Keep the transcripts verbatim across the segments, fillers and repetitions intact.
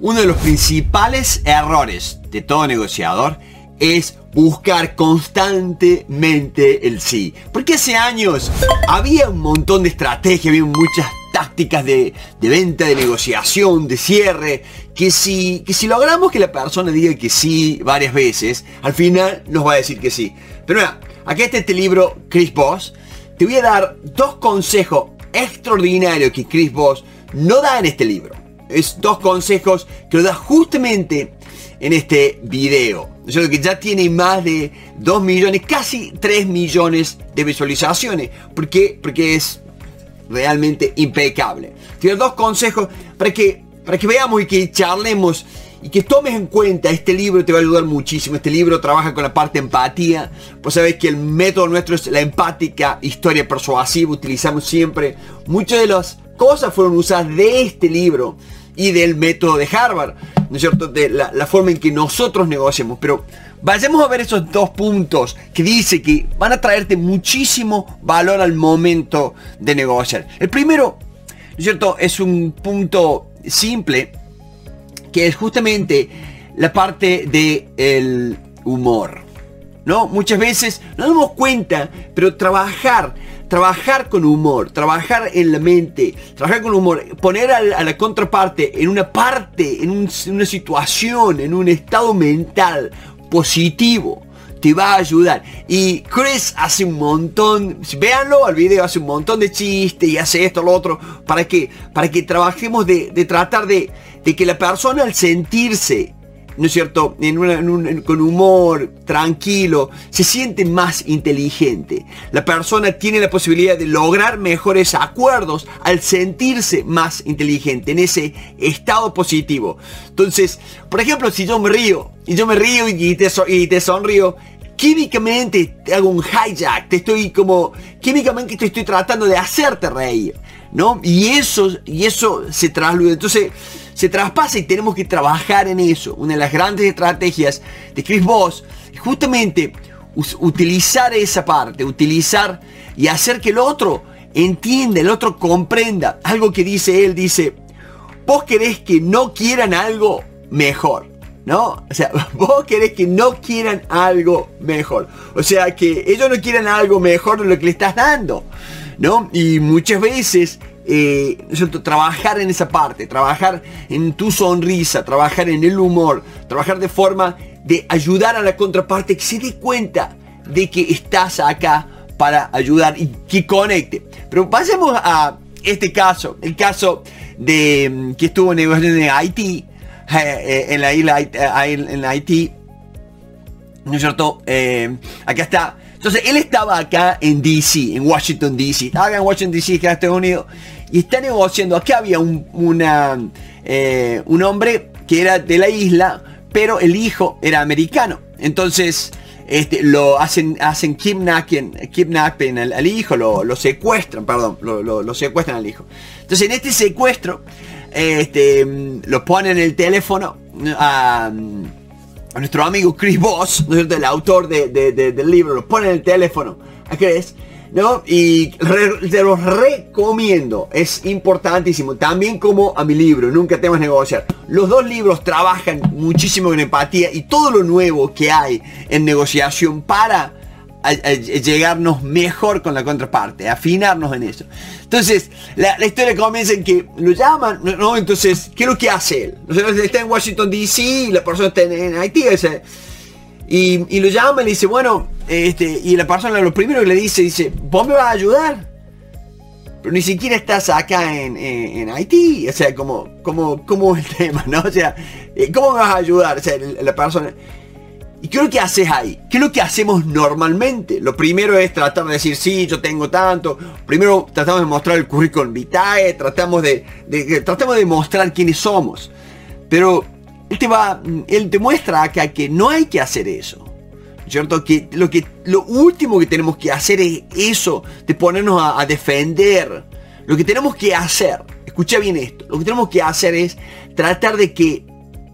Uno de los principales errores de todo negociador es buscar constantemente el sí. Porque hace años había un montón de estrategias, había muchas tácticas de, de venta, de negociación, de cierre, que si, que si logramos que la persona diga que sí varias veces, al final nos va a decir que sí. Pero mira, acá está este libro, Chris Voss. Te voy a dar dos consejos extraordinarios que Chris Voss no da en este libro. Es dos consejos que lo da justamente en este video. Yo creo que ya tiene más de dos millones, casi tres millones de visualizaciones. ¿Por qué? Porque es realmente impecable. Tiene dos consejos para que, para que veamos y que charlemos y que tomes en cuenta. Este libro te va a ayudar muchísimo. Este libro trabaja con la parte de empatía. Pues sabes que el método nuestro es la empática historia persuasiva. Utilizamos siempre muchas de las cosas fueron usadas de este libro y del método de Harvard, ¿no es cierto? De la, la forma en que nosotros negociamos. Pero vayamos a ver esos dos puntos que dice que van a traerte muchísimo valor al momento de negociar. El primero, ¿no es cierto? Es un punto simple, que es justamente la parte del humor, ¿no? Muchas veces no nos damos cuenta, pero trabajar, trabajar con humor, trabajar en la mente, trabajar con humor, poner a la, a la contraparte en una parte, en, un, en una situación, en un estado mental positivo, te va a ayudar. Y Chris hace un montón, véanlo al video, hace un montón de chistes y hace esto, lo otro, ¿para qué? Para que trabajemos de, de tratar de, de que la persona al sentirse, ¿no es cierto?, en una, en un, en, con humor, tranquilo, se siente más inteligente. La persona tiene la posibilidad de lograr mejores acuerdos al sentirse más inteligente, en ese estado positivo. Entonces, por ejemplo, si yo me río, y yo me río y te, y te sonrío, químicamente te hago un hijack, te estoy como, químicamente te estoy tratando de hacerte reír, ¿no? Y eso, y eso se trasluda. Entonces, se traspasa y tenemos que trabajar en eso. Una de las grandes estrategias de Chris Voss es justamente utilizar esa parte, utilizar y hacer que el otro entienda, el otro comprenda. Algo que dice él, dice, vos querés que no quieran algo mejor, ¿no? O sea, vos querés que no quieran algo mejor. O sea, que ellos no quieran algo mejor de lo que le estás dando, ¿no? Y muchas veces Eh, trabajar en esa parte, trabajar en tu sonrisa, trabajar en el humor, trabajar de forma de ayudar a la contraparte que se dé cuenta de que estás acá para ayudar y que conecte. Pero pasemos a este caso, el caso de que estuvo negociando en Haití, eh, en la isla, en Haití, ¿no es cierto? Eh, acá está. Entonces él estaba acá en D C, en Washington D C, estaba acá en Washington D C, que es Estados Unidos, y está negociando. Acá había un, una, eh, un hombre que era de la isla, pero el hijo era americano. Entonces este, lo hacen, hacen kidnapping, kidnapping al, al hijo, lo, lo secuestran, perdón, lo, lo, lo secuestran al hijo. Entonces en este secuestro, este, lo ponen en el teléfono a... a nuestro amigo Chris Voss, ¿no es cierto?, el autor de, de, de, del libro, lo pone en el teléfono a Chris, ¿no? Y re, te los recomiendo, es importantísimo, también como a mi libro, Nunca temas negociar. Los dos libros trabajan muchísimo en empatía y todo lo nuevo que hay en negociación para a, a llegarnos mejor con la contraparte, afinarnos en eso. Entonces, la, la historia comienza en que lo llaman, ¿no? Entonces, ¿qué es lo que hace él? O sea, está en Washington D C y la persona está en, en Haití, o sea, y, y lo llama y le dice, bueno, este, y la persona lo primero que le dice, dice, ¿vos me vas a ayudar? Pero ni siquiera estás acá en, en, en Haití, o sea, como, como, como el tema, ¿no? O sea, ¿cómo me vas a ayudar? O sea, la persona... ¿Y qué es lo que haces ahí? ¿Qué es lo que hacemos normalmente? Lo primero es tratar de decir, sí, yo tengo tanto. Primero tratamos de mostrar el currículum vitae, tratamos de, de, tratamos de mostrar quiénes somos. Pero él te va, él te muestra acá que no hay que hacer eso, ¿cierto? Que lo, que lo último que tenemos que hacer es eso, de ponernos a, a defender. Lo que tenemos que hacer, escucha bien esto, lo que tenemos que hacer es tratar de que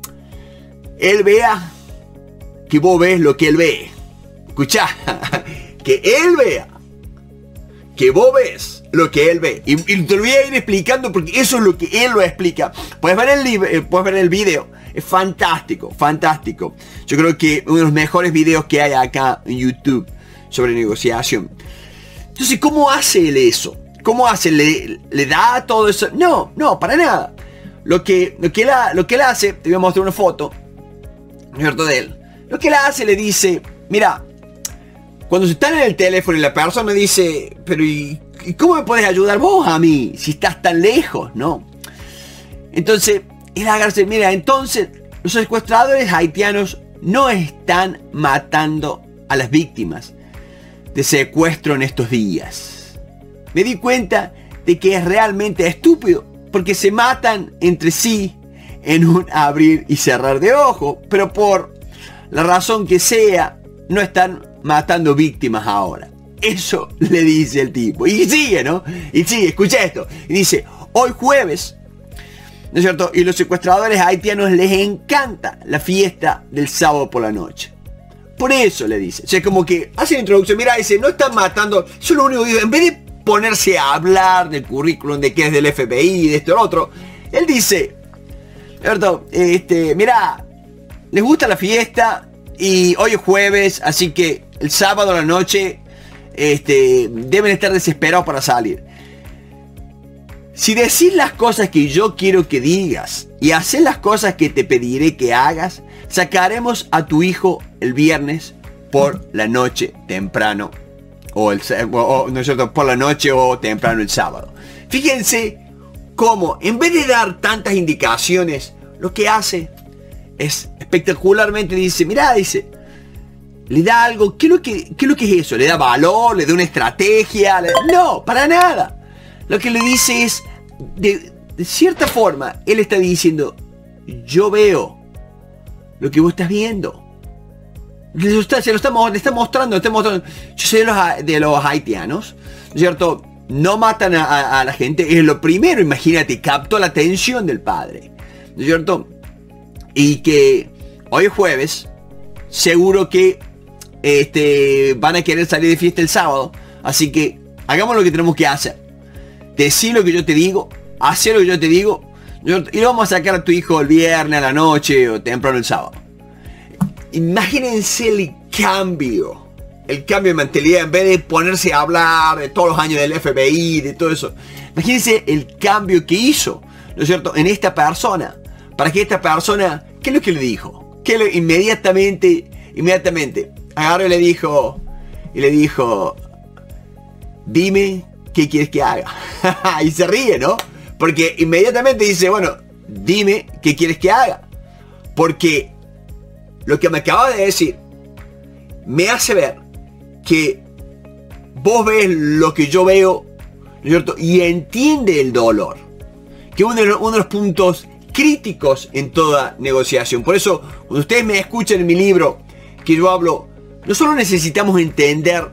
él vea que vos ves lo que él ve. Escuchá, que él vea que vos ves lo que él ve. Y, y te lo voy a ir explicando porque eso es lo que él lo explica. Puedes ver el, eh, puedes ver el video. Es fantástico, fantástico. Yo creo que uno de los mejores videos que hay acá en YouTube sobre negociación. Entonces, ¿cómo hace él eso? ¿Cómo hace? ¿Le, le da todo eso? No, no, para nada. Lo que, lo que, él, lo que él hace, te voy a mostrar una foto, ¿no es cierto? De él. Lo que él hace, le dice, mira, cuando se están en el teléfono y la persona dice, pero ¿y, ¿y cómo me puedes ayudar vos a mí si estás tan lejos? ¿No? Entonces, él agarra, mira, entonces los secuestradores haitianos no están matando a las víctimas de secuestro en estos días. Me di cuenta de que es realmente estúpido, porque se matan entre sí en un abrir y cerrar de ojos, pero por la razón que sea, no están matando víctimas ahora. Eso le dice el tipo. Y sigue, ¿no? Y sigue, escucha esto. Y dice, hoy jueves, ¿no es cierto? Y los secuestradores haitianos les encanta la fiesta del sábado por la noche. Por eso le dice. O sea, como que hace la introducción. Mira, dice, no están matando. Yo lo único que digo, en vez de ponerse a hablar del currículum, de que es del F B I, de esto y lo otro, él dice, ¿cierto? Este, mira, les gusta la fiesta y hoy es jueves, así que el sábado a la noche este, deben estar desesperados para salir. Si decís las cosas que yo quiero que digas y haces las cosas que te pediré que hagas, sacaremos a tu hijo el viernes por la noche temprano. O, el, o no es cierto, por la noche o temprano el sábado. Fíjense cómo, en vez de dar tantas indicaciones, lo que hace es espectacularmente, dice, mira, dice, le da algo. ¿Qué es lo que, qué es lo que es eso? ¿Le da valor? ¿Le da una estrategia? Le, no, para nada. Lo que le dice es, de, de cierta forma, él está diciendo, yo veo lo que vos estás viendo. Le está, se lo está, le está mostrando, le está mostrando. Yo sé de los, de los haitianos, ¿no es cierto? No matan a, a, a la gente, es lo primero, imagínate, captó la atención del padre, ¿no es cierto? Y que hoy es jueves, seguro que este, van a querer salir de fiesta el sábado, así que hagamos lo que tenemos que hacer. Decí lo que yo te digo, hacer lo que yo te digo, y lo vamos a sacar a tu hijo el viernes a la noche o temprano el sábado. Imagínense el cambio, el cambio de mentalidad, en vez de ponerse a hablar de todos los años del F B I, de todo eso. Imagínense el cambio que hizo, ¿no es cierto?, en esta persona, para que esta persona, ¿qué es lo que le dijo? Que le, inmediatamente, inmediatamente, agarró y le dijo, y le dijo, dime qué quieres que haga. Y se ríe, ¿no? Porque inmediatamente dice, bueno, dime qué quieres que haga. Porque lo que me acabas de decir me hace ver que vos ves lo que yo veo, ¿no es cierto? Y entiende el dolor. Que uno de los, uno de los puntos críticos en toda negociación. Por eso, cuando ustedes me escuchan en mi libro, que yo hablo, no solo necesitamos entender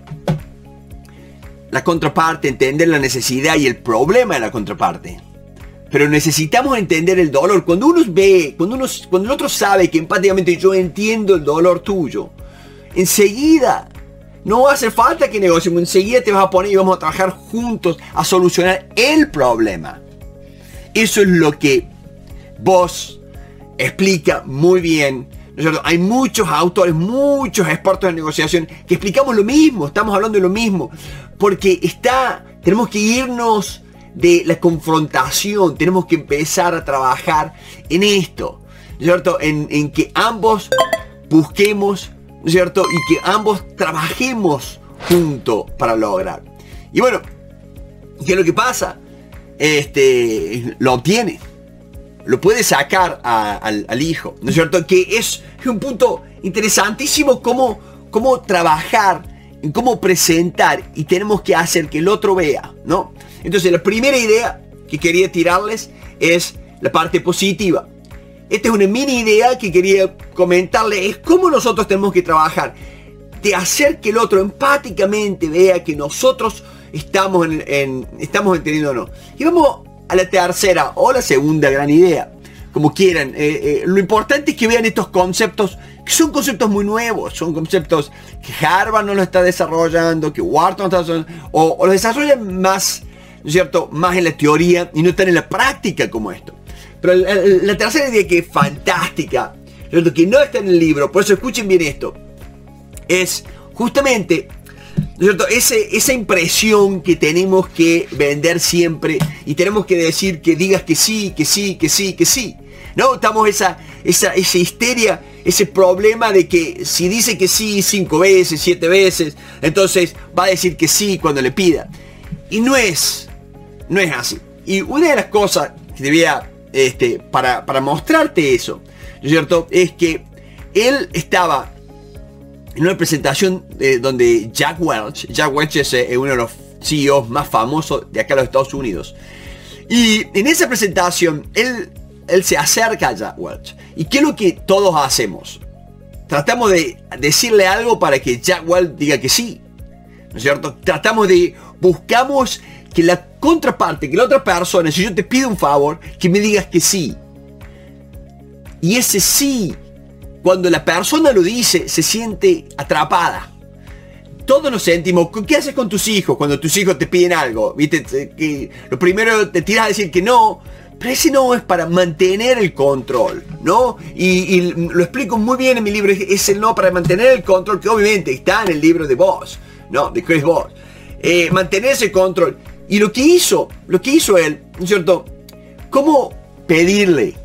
la contraparte, entender la necesidad y el problema de la contraparte, pero necesitamos entender el dolor. Cuando uno ve, cuando, uno, cuando el otro sabe que empáticamente yo entiendo el dolor tuyo, enseguida no va a hacer falta que negociemos, enseguida te vas a poner y vamos a trabajar juntos a solucionar el problema. Eso es lo que vos explica muy bien, ¿no es cierto? Hay muchos autores, muchos expertos en negociación que explicamos lo mismo, estamos hablando de lo mismo, porque está, tenemos que irnos de la confrontación, tenemos que empezar a trabajar en esto, ¿no es cierto? En, en que ambos busquemos, ¿no es cierto? Y que ambos trabajemos juntos para lograr. Y bueno, ¿qué es lo que pasa? Este, lo obtiene, lo puede sacar a, al, al hijo, ¿no es cierto? Que es, es un punto interesantísimo cómo, cómo trabajar, en cómo presentar, y tenemos que hacer que el otro vea, ¿no? Entonces la primera idea que quería tirarles es la parte positiva. Esta es una mini idea que quería comentarles, es cómo nosotros tenemos que trabajar, de hacer que el otro empáticamente vea que nosotros estamos, en, en, estamos entendiendo. Y vamos a la tercera o la segunda gran idea, como quieran. Eh, eh, lo importante es que vean estos conceptos, que son conceptos muy nuevos, son conceptos que Harvard no lo está desarrollando, que Wharton no está desarrollando, o, o los desarrollan más, ¿no es cierto?, más en la teoría y no tan en la práctica como esto. Pero la, la tercera idea que es fantástica, ¿no es cierto?, que no está en el libro, por eso escuchen bien esto, es justamente, ¿no es cierto?, Ese, esa impresión que tenemos que vender siempre y tenemos que decir que digas que sí, que sí, que sí, que sí. No, estamos esa, esa, esa histeria, ese problema de que si dice que sí cinco veces, siete veces, entonces va a decir que sí cuando le pida. Y no es, no es así. Y una de las cosas que debía, este, para, para mostrarte eso, ¿no es cierto?, es que él estaba en una presentación eh, donde Jack Welch, Jack Welch es eh, uno de los C E Os más famosos de acá en los Estados Unidos. Y en esa presentación, él... Él se acerca a Jack Welch. ¿Y qué es lo que todos hacemos? Tratamos de decirle algo para que Jack Welch diga que sí, ¿no es cierto? Tratamos de... Buscamos que la contraparte, que la otra persona, si yo te pido un favor, que me digas que sí. Y ese sí, cuando la persona lo dice, se siente atrapada. Todos nos sentimos. ¿Qué haces con tus hijos cuando tus hijos te piden algo? ¿Viste? Que lo primero te tiras a decir que no. Pero ese no es para mantener el control, ¿no? Y, y lo explico muy bien en mi libro. Es el no para mantener el control, que obviamente está en el libro de Voss, ¿no? De Chris Voss. Eh, mantener ese control. Y lo que hizo, lo que hizo él, ¿no es cierto?, ¿cómo pedirle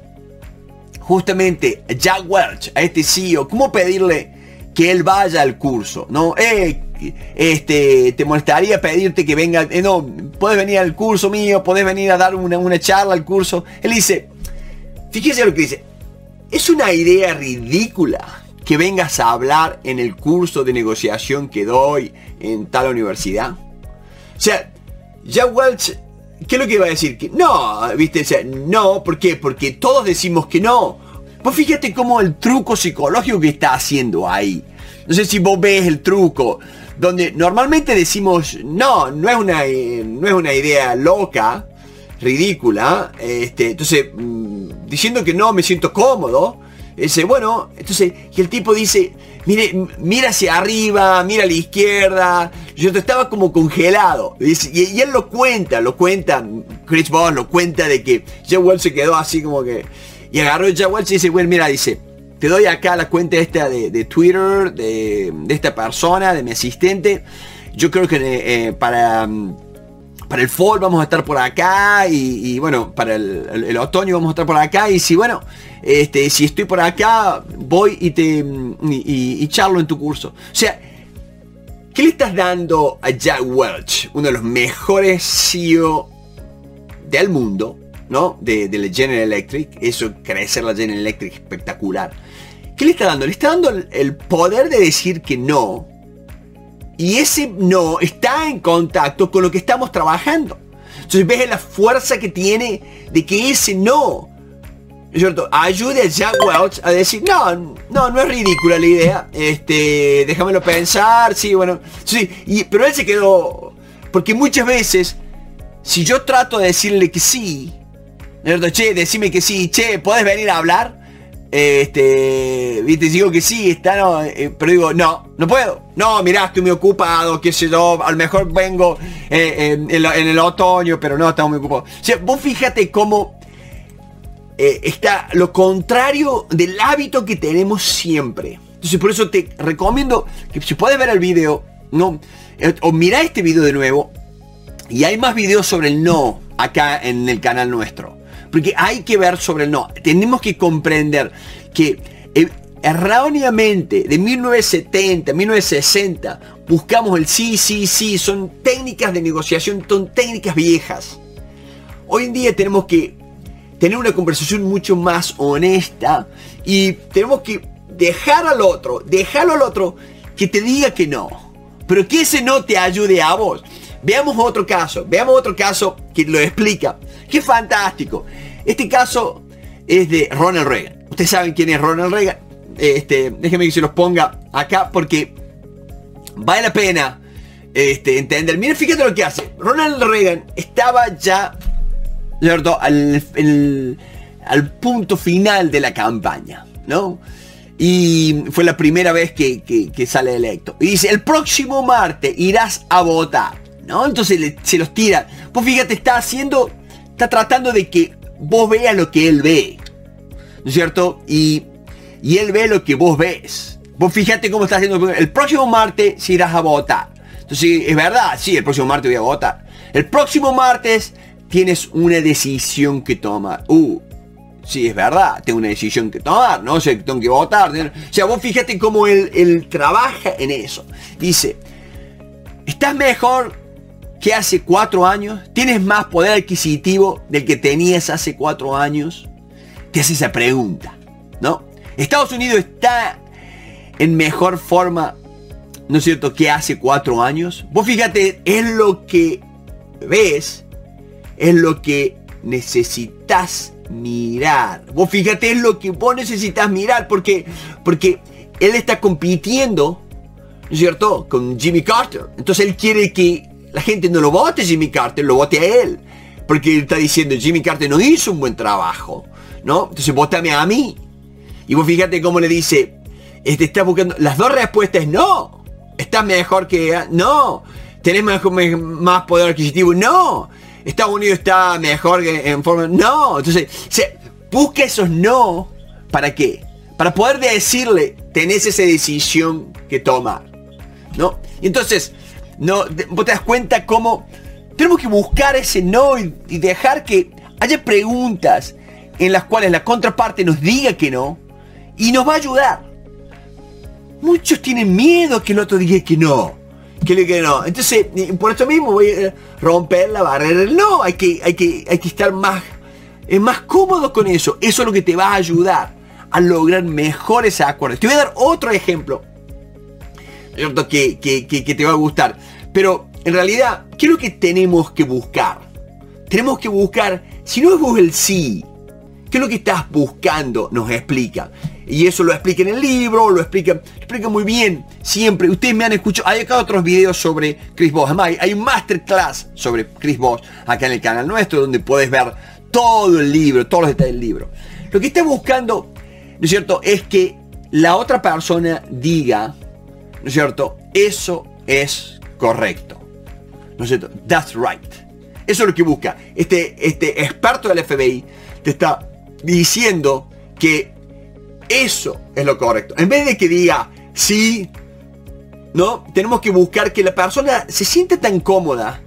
justamente a Jack Welch, a este C E O, cómo pedirle que él vaya al curso, ¿no? Eh, este, te molestaría pedirte que venga, eh, no, puedes venir al curso mío, puedes venir a dar una, una charla al curso. Él dice, fíjese lo que dice, es una idea ridícula que vengas a hablar en el curso de negociación que doy en tal universidad. O sea, Jack Welch, ¿qué es lo que iba a decir? Que no, viste, o sea, no, ¿por qué? Porque todos decimos que no. Pues fíjate cómo el truco psicológico que está haciendo ahí. No sé si vos ves el truco, donde normalmente decimos, no, no es una, eh, no es una idea loca, ridícula, este, entonces, mmm, diciendo que no me siento cómodo, ese, bueno, entonces, y el tipo dice, mire, mira hacia arriba, mira a la izquierda, yo estaba como congelado, y, y, y él lo cuenta, lo cuenta, Chris Voss lo cuenta de que Jack Welch se quedó así como que, y agarró a Jack Welch y dice, bueno, mira, dice, te doy acá la cuenta esta de, de Twitter, de, de esta persona, de mi asistente. Yo creo que eh, para, para el fall vamos a estar por acá. Y, y bueno, para el, el, el otoño vamos a estar por acá. Y si bueno, este, si estoy por acá, voy y te y, y, y charlo en tu curso. O sea, ¿qué le estás dando a Jack Welch? Uno de los mejores C E O del mundo, ¿no? De, de la General Electric. Eso, crecer la General Electric, espectacular. ¿Qué le está dando? Le está dando el, el poder de decir que no. Y ese no está en contacto con lo que estamos trabajando. Entonces ves la fuerza que tiene de que ese no, ¿no es cierto?, ayude a Jack Welch a decir, no, no, no es ridícula la idea. Este, déjamelo pensar, sí, bueno. Sí, y, pero él se quedó. Porque muchas veces, si yo trato de decirle que sí, ¿no es cierto?, che, decime que sí, che, ¿podés venir a hablar? Este, viste, digo que sí, está, no, eh, pero digo, no, no puedo. No, mirá, estoy muy ocupado, qué sé yo, a lo mejor vengo eh, en, en, en el otoño, pero no, estamos muy ocupados. O sea, vos fíjate cómo eh, está lo contrario del hábito que tenemos siempre. Entonces, por eso te recomiendo que si puedes ver el video, no, eh, o mira este video de nuevo, y hay más videos sobre el no acá en el canal nuestro. Porque hay que ver sobre el no. Tenemos que comprender que eh, erróneamente de mil novecientos setenta, mil novecientos sesenta buscamos el sí, sí, sí. Son técnicas de negociación, son técnicas viejas. Hoy en día tenemos que tener una conversación mucho más honesta y tenemos que dejar al otro, dejarlo al otro que te diga que no. Pero que ese no te ayude a vos. Veamos otro caso, veamos otro caso que lo explica. ¡Qué fantástico! Este caso es de Ronald Reagan. Ustedes saben quién es Ronald Reagan. Este, déjenme que se los ponga acá porque vale la pena este, entender. Miren, fíjate lo que hace. Ronald Reagan estaba ya, ¿cierto?, al, el, al punto final de la campaña, ¿no? Y fue la primera vez que, que, que sale electo. Y dice, el próximo martes irás a votar, ¿no? Entonces le, se los tira. Vos fíjate, está haciendo, está tratando de que vos veas lo que él ve, ¿no es cierto? Y, y él ve lo que vos ves. Vos fíjate cómo está haciendo. El próximo martes si irás a votar. Entonces, es verdad, sí, el próximo martes voy a votar. El próximo martes tienes una decisión que tomar. Uh, sí, es verdad, tengo una decisión que tomar, ¿no? O sea, tengo que votar. O sea, vos fíjate cómo él, él trabaja en eso. Dice, ¿estás mejor que hace cuatro años? ¿Tienes más poder adquisitivo del que tenías hace cuatro años? Te hace esa pregunta, ¿no? Estados Unidos está en mejor forma, ¿no es cierto?, que hace cuatro años. Vos fíjate, es lo que ves, es lo que necesitas mirar. Vos fíjate, es lo que vos necesitas mirar, porque, porque él está compitiendo, ¿no es cierto?, con Jimmy Carter. Entonces él quiere que la gente no lo vote a Jimmy Carter, lo vote a él. Porque él está diciendo, Jimmy Carter no hizo un buen trabajo, ¿no? Entonces vótame a mí. Y vos fíjate cómo le dice, este, está buscando, las dos respuestas es no. ¿Estás mejor que...? No. ¿Tenés más, más poder adquisitivo? No. ¿Estados Unidos está mejor que en forma...? No. Entonces, se busca esos no. ¿Para qué? Para poder decirle, tenés esa decisión que tomar, ¿no? Y entonces, no, vos te das cuenta cómo tenemos que buscar ese no y, y dejar que haya preguntas en las cuales la contraparte nos diga que no y nos va a ayudar. Muchos tienen miedo a que el otro diga que no, que le que no. Entonces, por esto mismo voy a romper la barrera del no. Hay que, hay que, hay que estar más, eh, más cómodo con eso. Eso es lo que te va a ayudar a lograr mejores acuerdos. Te voy a dar otro ejemplo, ¿cierto?, que, que, que, que te va a gustar. Pero en realidad, ¿qué es lo que tenemos que buscar? Tenemos que buscar, si no es vos el sí, ¿qué es lo que estás buscando? Nos explica. Y eso lo explica en el libro, lo explica, lo explica muy bien. Siempre, ustedes me han escuchado, hay acá otros videos sobre Chris Voss. Además, hay un masterclass sobre Chris Voss acá en el canal nuestro, donde puedes ver todo el libro, todos los detalles del libro. Lo que está buscando, ¿no es cierto?, es que la otra persona diga, ¿no es cierto?, eso es correcto, ¿no es cierto? That's right. Eso es lo que busca. Este, este experto del F B I te está diciendo que eso es lo correcto. En vez de que diga sí, ¿no? Tenemos que buscar que la persona se sienta tan cómoda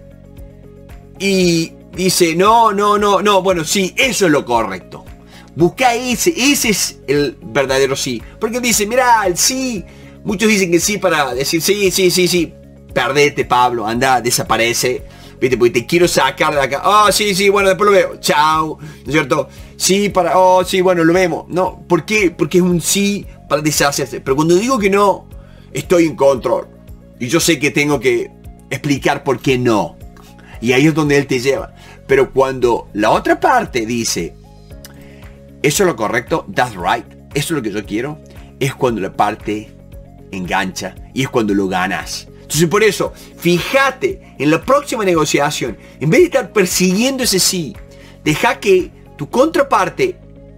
y dice no, no, no, no, bueno, sí, eso es lo correcto. Busca ese, ese es el verdadero sí. Porque dice, mira, el sí, muchos dicen que sí para decir sí, sí, sí, sí. Perdete, Pablo, anda, desaparece. ¿Viste? Porque te quiero sacar de acá. Oh, sí, sí, bueno, después lo veo. Chao. ¿No es cierto? Sí, para... Oh, sí, bueno, lo vemos. No, ¿por qué? Porque es un sí para deshacerse. Pero cuando digo que no, estoy en control. Y yo sé que tengo que explicar por qué no. Y ahí es donde él te lleva. Pero cuando la otra parte dice, eso es lo correcto, that's right, eso es lo que yo quiero, es cuando la parte engancha y es cuando lo ganas. Entonces por eso, fíjate en la próxima negociación, en vez de estar persiguiendo ese sí, deja que tu contraparte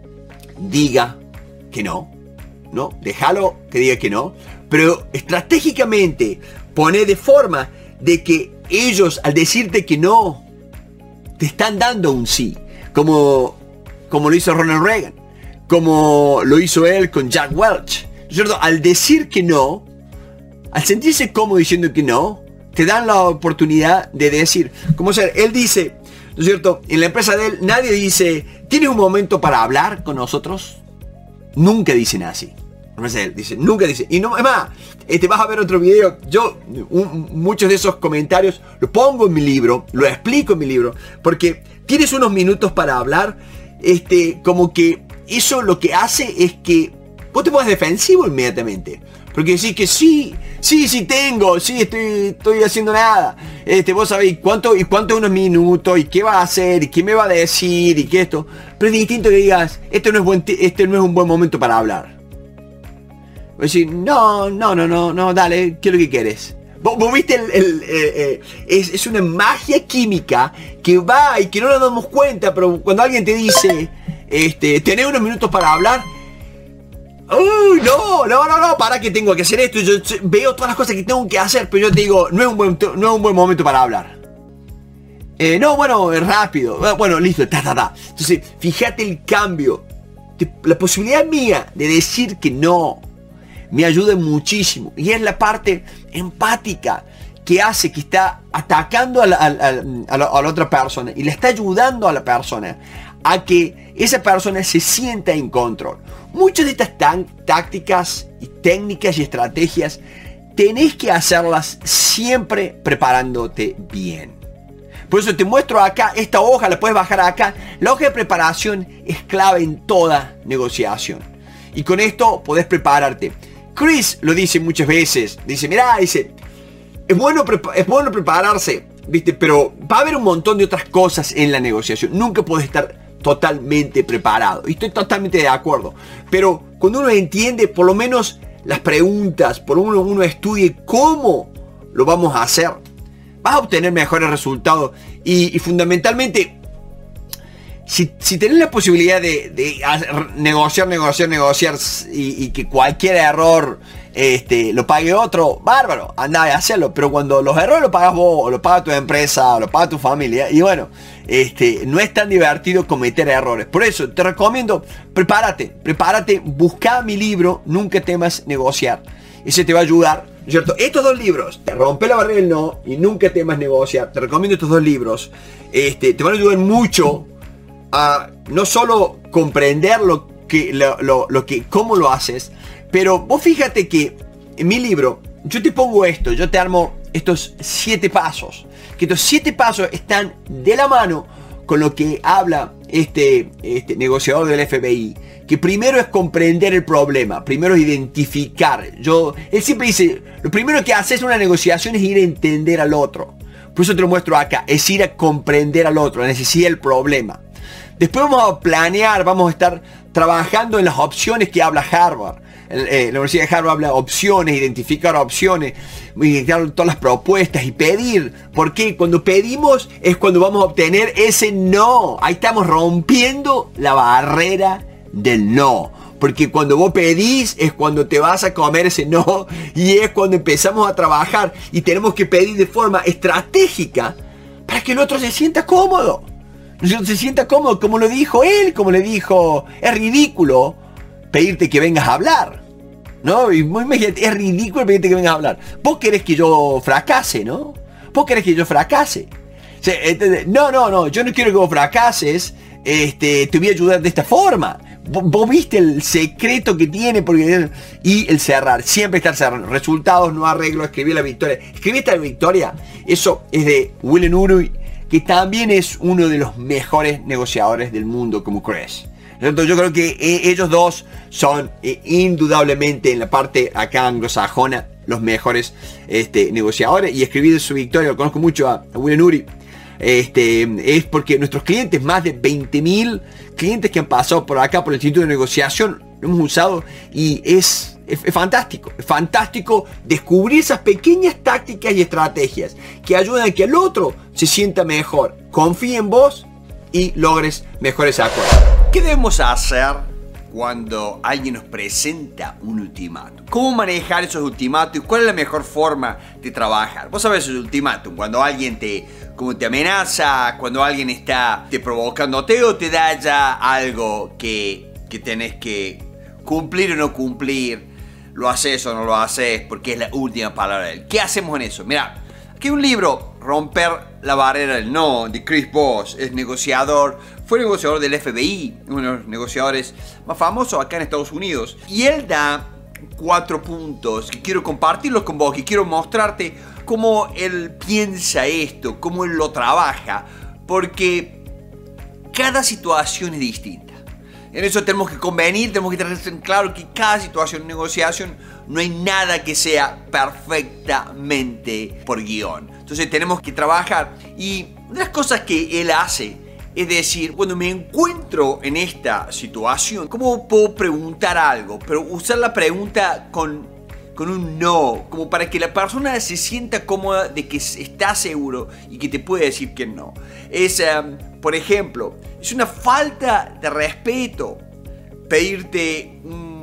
diga que no, ¿no? Déjalo que diga que no, pero estratégicamente pone de forma de que ellos al decirte que no, te están dando un sí, como, como lo hizo Ronald Reagan, como lo hizo él con Jack Welch, ¿no es cierto? Al decir que no, al sentirse cómodo diciendo que no, te dan la oportunidad de decir, como ser, él dice, ¿no es cierto? En la empresa de él, nadie dice, ¿tienes un momento para hablar con nosotros? Nunca dicen así. La empresa de él dice, nunca dice. Y no, es más, este, vas a ver otro video, yo un, muchos de esos comentarios los pongo en mi libro, lo explico en mi libro, porque tienes unos minutos para hablar, este, como que eso lo que hace es que vos te pones defensivo inmediatamente. Porque decís que sí, sí, sí tengo, sí estoy, estoy haciendo nada. Este, vos sabéis cuánto y cuánto unos minutos y qué va a hacer y qué me va a decir y qué esto. Pero es distinto que digas, este no es buen, este no es un buen momento para hablar. Vos decís, no, no, no, no, no, dale, ¿qué es lo que quieres? Vos, vos viste el, el, eh, eh, es, es una magia química que va y que no nos damos cuenta, pero cuando alguien te dice, este, tenés unos minutos para hablar, Uy, no, no, no, no, para que tengo que hacer esto. Yo veo todas las cosas que tengo que hacer, pero yo te digo, no es un buen, no es un buen momento para hablar. Eh, no, bueno, rápido. Bueno, listo, ta, ta, ta. Entonces, fíjate el cambio. La posibilidad mía de decir que no me ayuda muchísimo. Y es la parte empática que hace que está atacando a la, a, a, a, la, a la otra persona y le está ayudando a la persona a que esa persona se sienta en control. Muchas de estas tan, tácticas y técnicas y estrategias tenés que hacerlas siempre preparándote bien. Por eso te muestro acá esta hoja, la puedes bajar acá. La hoja de preparación es clave en toda negociación. Y con esto podés prepararte. Chris lo dice muchas veces. Dice, mirá, dice, es bueno, es bueno prepararse, ¿viste? Pero va a haber un montón de otras cosas en la negociación. Nunca podés estar totalmente preparado. Y estoy totalmente de acuerdo. Pero cuando uno entiende por lo menos las preguntas, por uno uno estudie cómo lo vamos a hacer, vas a obtener mejores resultados. Y, y fundamentalmente, si, si tenés la posibilidad de, de negociar, negociar, negociar y, y que cualquier error este, lo pague otro, bárbaro, anda a hacerlo. Pero cuando los errores los pagas vos, o lo paga tu empresa, o lo paga tu familia, y bueno, este, no es tan divertido cometer errores. Por eso te recomiendo, prepárate, prepárate, busca mi libro, Nunca temas negociar. Ese te va a ayudar, ¿cierto? Estos dos libros, Te rompe la barrera del no y Nunca temas negociar, te recomiendo estos dos libros. Este, te van a ayudar mucho a no solo comprender lo que, lo, lo, lo que, cómo lo haces, pero vos fíjate que en mi libro yo te pongo esto, yo te armo estos siete pasos, que estos siete pasos están de la mano con lo que habla este, este negociador del F B I, que primero es comprender el problema, primero es identificar. Yo, él siempre dice, lo primero que haces en una negociación es ir a entender al otro. Por eso te lo muestro acá, es ir a comprender al otro, la necesidad del problema. Después vamos a planear, vamos a estar trabajando en las opciones que habla Harvard. La Universidad de Harvard habla de opciones, identificar opciones, identificar todas las propuestas y pedir. Porque cuando pedimos es cuando vamos a obtener ese no. Ahí estamos rompiendo la barrera del no. Porque cuando vos pedís es cuando te vas a comer ese no. Y es cuando empezamos a trabajar. Y tenemos que pedir de forma estratégica para que el otro se sienta cómodo. No se sienta cómodo, como lo dijo él, como le dijo, es ridículo pedirte que vengas a hablar, ¿no? Y imagínate, es ridículo pedirte que vengas a hablar. Vos querés que yo fracase, ¿no? Vos querés que yo fracase. O sea, entonces, no, no, no, yo no quiero que vos fracases, este, te voy a ayudar de esta forma. Vos, vos viste el secreto que tiene, porque y el cerrar, siempre estar cerrando. Resultados, no arreglo, escribir la victoria. Escribir esta victoria, eso es de William Ury, que también es uno de los mejores negociadores del mundo como Chris. Entonces, yo creo que eh, ellos dos son eh, indudablemente en la parte acá anglosajona los mejores este, negociadores. Y escribir su victoria, lo conozco mucho a, a William Ury, este, es porque nuestros clientes, más de veinte mil clientes que han pasado por acá por el Instituto de Negociación, lo hemos usado y es, es, es fantástico, es fantástico descubrir esas pequeñas tácticas y estrategias que ayudan a que el otro se sienta mejor, confíe en vos y logres mejores acuerdos. ¿Qué debemos hacer cuando alguien nos presenta un ultimátum? ¿Cómo manejar esos ultimátum? ¿Cuál es la mejor forma de trabajar? Vos sabés el ultimátum, cuando alguien te, como te amenaza, cuando alguien está te provocándote o te da ya algo que, que tenés que cumplir o no cumplir, lo haces o no lo haces, porque es la última palabra de él. ¿Qué hacemos en eso? Mira, aquí hay un libro, Romper la barrera del no, de Chris Voss, es negociador, fue negociador del F B I, uno de los negociadores más famosos acá en Estados Unidos. Y él da cuatro puntos que quiero compartirlos con vos, que quiero mostrarte cómo él piensa esto, cómo él lo trabaja, porque cada situación es distinta. En eso tenemos que convenir, tenemos que tener en claro que cada situación de negociación no hay nada que sea perfectamente por guión. Entonces tenemos que trabajar, y una de las cosas que él hace es decir, cuando me encuentro en esta situación, ¿cómo puedo preguntar algo? Pero usar la pregunta con, con un no, como para que la persona se sienta cómoda de que está seguro y que te puede decir que no. Es, um, por ejemplo, es una falta de respeto pedirte un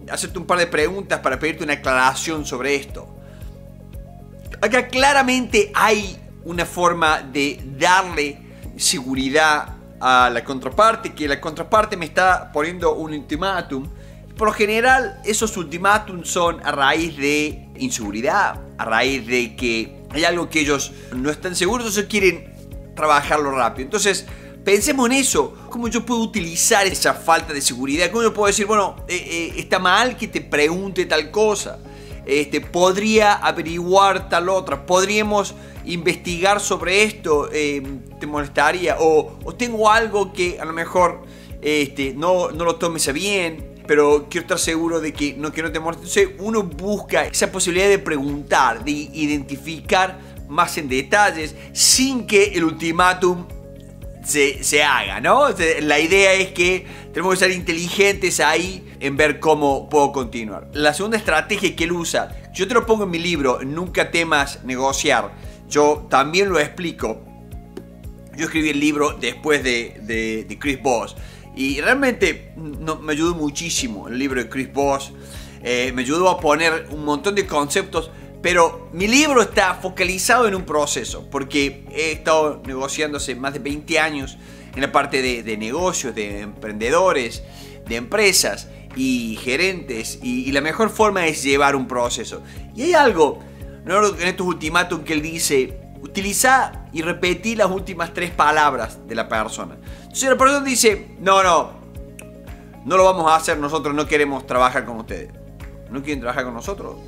hacerte un par de preguntas para pedirte una aclaración sobre esto. Acá claramente hay una forma de darle seguridad a la contraparte, que la contraparte me está poniendo un ultimátum. Por lo general, esos ultimátums son a raíz de inseguridad, a raíz de que hay algo que ellos no están seguros, entonces quieren trabajarlo rápido. Entonces, pensemos en eso. ¿Cómo yo puedo utilizar esa falta de seguridad? ¿Cómo yo puedo decir, bueno, eh, eh, está mal que te pregunte tal cosa? Este, podría averiguar tal otra. Podríamos investigar sobre esto. Eh, ¿Te molestaría? O, o tengo algo que a lo mejor este, no, no lo tomes a bien, pero quiero estar seguro de que no, que no te moleste. Entonces uno busca esa posibilidad de preguntar, de identificar más en detalles, sin que el ultimátum se, se haga, ¿no? O sea, la idea es que tenemos que ser inteligentes ahí en ver cómo puedo continuar. La segunda estrategia que él usa, yo te lo pongo en mi libro, Nunca temas negociar. Yo también lo explico. Yo escribí el libro después de, de, de Chris Voss. Y realmente no, me ayudó muchísimo el libro de Chris Voss. Eh, me ayudó a poner un montón de conceptos. Pero mi libro está focalizado en un proceso. Porque he estado negociando hace más de veinte años en la parte de, de negocios, de emprendedores, de empresas y gerentes. Y, y la mejor forma es llevar un proceso. Y hay algo, ¿no?, en estos ultimátums que él dice: utiliza y repetí las últimas tres palabras de la persona. Entonces la persona dice: no, no, no lo vamos a hacer, nosotros no queremos trabajar con ustedes. ¿No quieren trabajar con nosotros?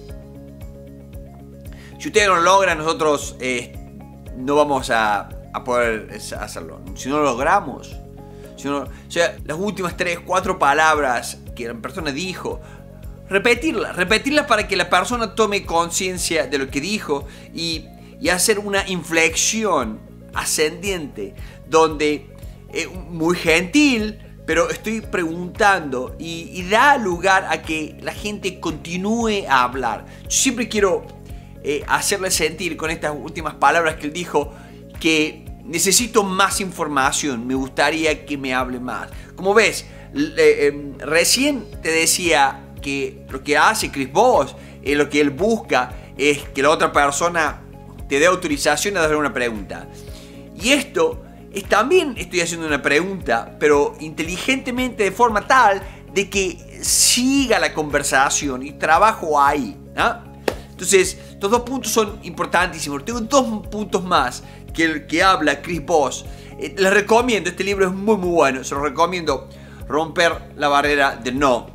Si ustedes no lo logran, nosotros eh, no vamos a, a poder hacerlo. Si no lo logramos, si no, o sea, las últimas tres, cuatro palabras que la persona dijo, repetirlas, repetirlas para que la persona tome conciencia de lo que dijo y y hacer una inflexión ascendiente donde es muy gentil, pero estoy preguntando y, y da lugar a que la gente continúe a hablar. Yo siempre quiero eh, hacerle sentir con estas últimas palabras que él dijo que necesito más información, me gustaría que me hable más. Como ves, eh, eh, recién te decía que lo que hace Chris Voss, eh, lo que él busca es que la otra persona te dé autorización a hacer una pregunta. Y esto es también estoy haciendo una pregunta, pero inteligentemente, de forma tal de que siga la conversación y trabajo ahí, ¿no? Entonces, estos dos puntos son importantísimos. Tengo dos puntos más que el que habla Chris Voss. Eh, les recomiendo, este libro es muy muy bueno. Se lo recomiendo, Romper la barrera del no,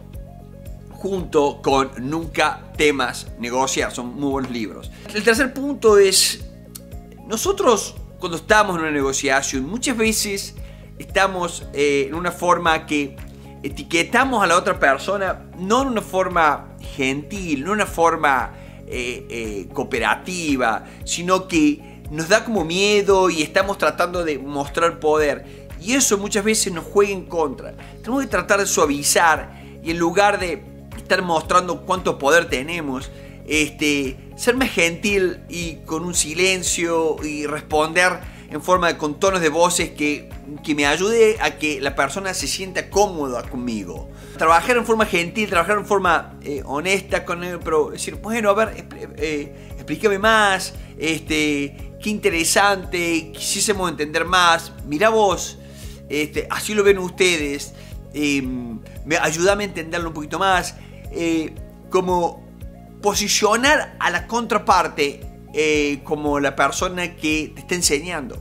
junto con Nunca temas negociar. Son muy buenos libros. El tercer punto es, nosotros cuando estamos en una negociación muchas veces estamos eh, en una forma que etiquetamos a la otra persona, no en una forma gentil, no en una forma eh, eh, cooperativa, sino que nos da como miedo y estamos tratando de mostrar poder, y eso muchas veces nos juega en contra. Tenemos que tratar de suavizar y en lugar de estar mostrando cuánto poder tenemos, este, ser más gentil y con un silencio y responder en forma de, con tonos de voces que, que me ayude a que la persona se sienta cómoda conmigo. Trabajar en forma gentil, trabajar en forma eh, honesta con él, pero decir, bueno, a ver, eh, explícame más, este, qué interesante, quisiésemos entender más, mirá vos, este, así lo ven ustedes, eh, me, ayúdame a entenderlo un poquito más. Eh, como posicionar a la contraparte eh, como la persona que te está enseñando,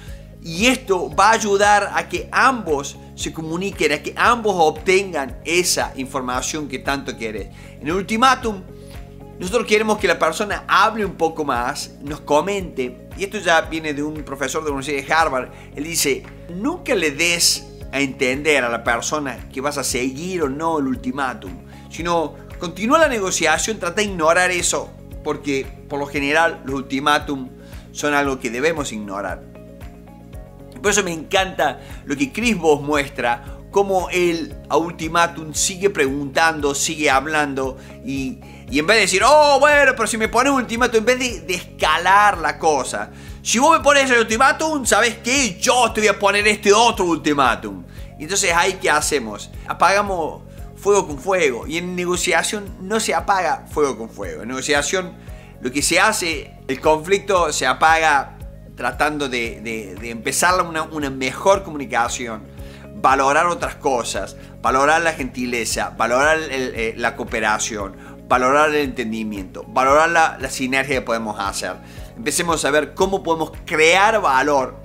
y esto va a ayudar a que ambos se comuniquen, a que ambos obtengan esa información que tanto quieres. En el ultimátum, nosotros queremos que la persona hable un poco más, nos comente, y esto ya viene de un profesor de la Universidad de Harvard. Él dice: nunca le des a entender a la persona que vas a seguir o no el ultimátum, sino continúa la negociación, trata de ignorar eso, porque por lo general los ultimátums son algo que debemos ignorar. Por eso me encanta lo que Chris Voss muestra, cómo él a ultimátum sigue preguntando, sigue hablando, y, y en vez de decir, oh bueno, pero si me pones un ultimátum, en vez de, de escalar la cosa, si vos me pones el ultimátum, ¿sabes qué? Yo te voy a poner este otro ultimátum. Entonces ahí, ¿qué hacemos? Apagamos fuego con fuego. Y en negociación no se apaga fuego con fuego. En negociación lo que se hace, el conflicto se apaga tratando de, de, de empezar una, una mejor comunicación, valorar otras cosas, valorar la gentileza, valorar el, el, la cooperación, valorar el entendimiento, valorar la, la sinergia que podemos hacer. Empecemos a ver cómo podemos crear valor,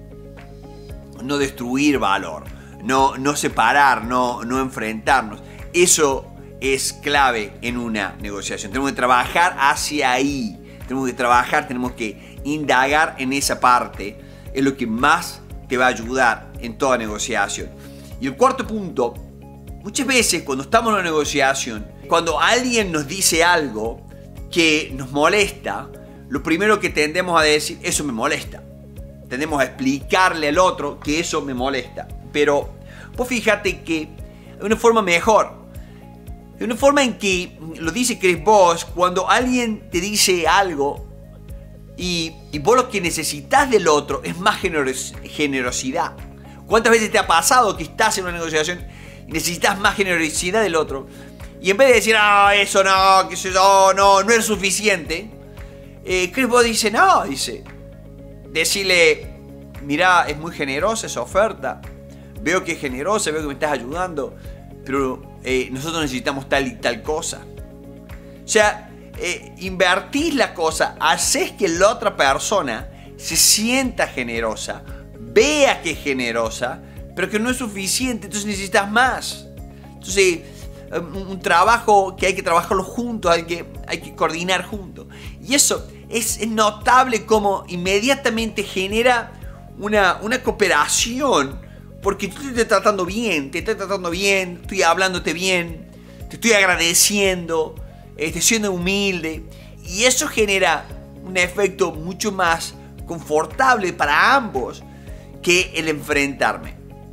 no destruir valor, no, no separar, no, no enfrentarnos. Eso es clave en una negociación. Tenemos que trabajar hacia ahí, tenemos que trabajar, tenemos que indagar en esa parte. Es lo que más te va a ayudar en toda negociación. Y el cuarto punto, muchas veces cuando estamos en una negociación, cuando alguien nos dice algo que nos molesta, lo primero que tendemos a decir, eso me molesta. Tendemos a explicarle al otro que eso me molesta. Pero vos fíjate que hay una forma mejor. Hay una forma en que lo dice Chris Voss, cuando alguien te dice algo y, y vos lo que necesitas del otro es más generos, generosidad. ¿Cuántas veces te ha pasado que estás en una negociación y necesitas más generosidad del otro? Y en vez de decir, ah, eso no, que eso no, no, no es suficiente, eh, Chris Voss dice, no, dice, decirle, mirá, es muy generosa esa oferta, veo que es generosa, veo que me estás ayudando, pero eh, nosotros necesitamos tal y tal cosa. O sea, eh, invertís la cosa, haces que la otra persona se sienta generosa, vea que es generosa, pero que no es suficiente, entonces necesitas más. Entonces, un, un trabajo que hay que trabajarlo juntos, hay que, hay que coordinar juntos. Y eso es notable como inmediatamente genera una, una cooperación, porque tú te estás tratando bien, te estás tratando bien, estoy hablándote bien, te estoy agradeciendo, estoy siendo humilde, y eso genera un efecto mucho más confortable para ambos que el enfrentarme.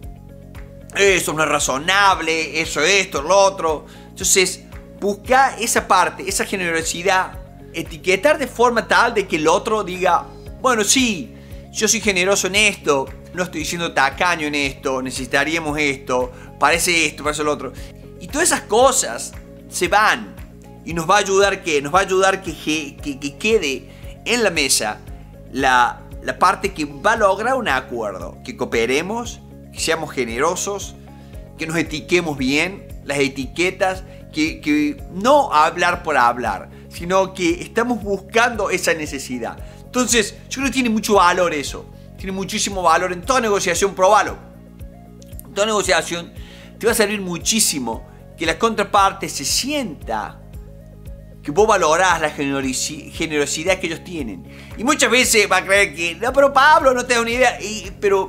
Eso no es razonable, eso, esto, lo otro. Entonces, busca esa parte, esa generosidad, etiquetar de forma tal de que el otro diga, bueno, sí, yo soy generoso en esto, no estoy siendo tacaño en esto, necesitaríamos esto, parece esto, parece lo otro. Y todas esas cosas se van y nos va a ayudar que nos va a ayudar que, que, que quede en la mesa la, la parte que va a lograr un acuerdo, que cooperemos, que seamos generosos, que nos etiquemos bien, las etiquetas, que, que no hablar por hablar, sino que estamos buscando esa necesidad. Entonces, yo creo que tiene mucho valor eso. Tiene muchísimo valor en toda negociación, probalo. En toda negociación te va a servir muchísimo que la contraparte se sienta que vos valorás la generosidad que ellos tienen. Y muchas veces va a creer que, no, pero Pablo, no te da una idea. Y, pero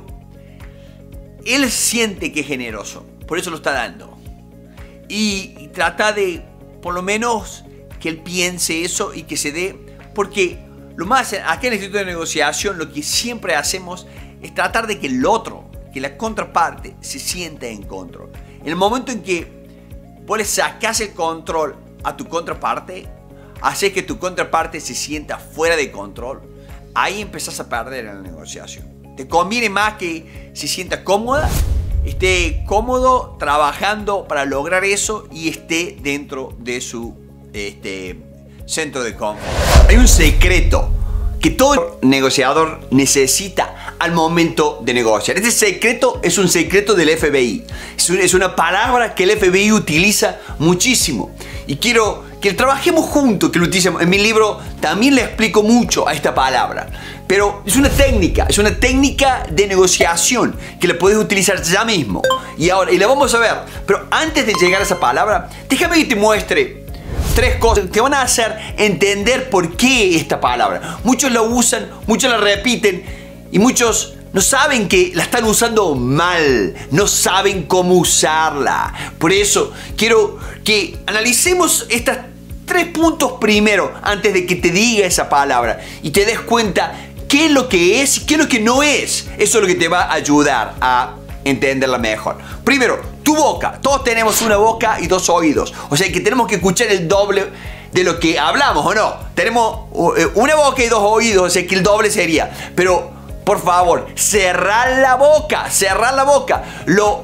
él siente que es generoso, por eso lo está dando. Y, y trata de, por lo menos, que él piense eso y que se dé, porque lo más, aquí en el Instituto de Negociación, lo que siempre hacemos es tratar de que el otro, que la contraparte, se sienta en control. En el momento en que vos le sacás el control a tu contraparte, haces que tu contraparte se sienta fuera de control, ahí empezás a perder en la negociación. Te conviene más que se sienta cómoda, esté cómodo trabajando para lograr eso y esté dentro de su este, centro de confort. Hay un secreto que todo negociador necesita al momento de negociar. Este secreto es un secreto del F B I. Es una palabra que el F B I utiliza muchísimo. Y quiero que trabajemos juntos, que lo utilicemos. En mi libro también le explico mucho a esta palabra. Pero es una técnica, es una técnica de negociación que la puedes utilizar ya mismo. Y ahora, y la vamos a ver. Pero antes de llegar a esa palabra, déjame que te muestre tres cosas que van a hacer entender por qué esta palabra. Muchos la usan, muchos la repiten y muchos no saben que la están usando mal, no saben cómo usarla. Por eso quiero que analicemos estos tres puntos primero antes de que te diga esa palabra y te des cuenta qué es lo que es y qué es lo que no es. Eso es lo que te va a ayudar a entenderla mejor. Primero, tu boca. Todos tenemos una boca y dos oídos. O sea que tenemos que escuchar el doble de lo que hablamos, ¿o no? Tenemos una boca y dos oídos, o sea que el doble sería. Pero, por favor, cerrar la boca. Cerrar la boca. Lo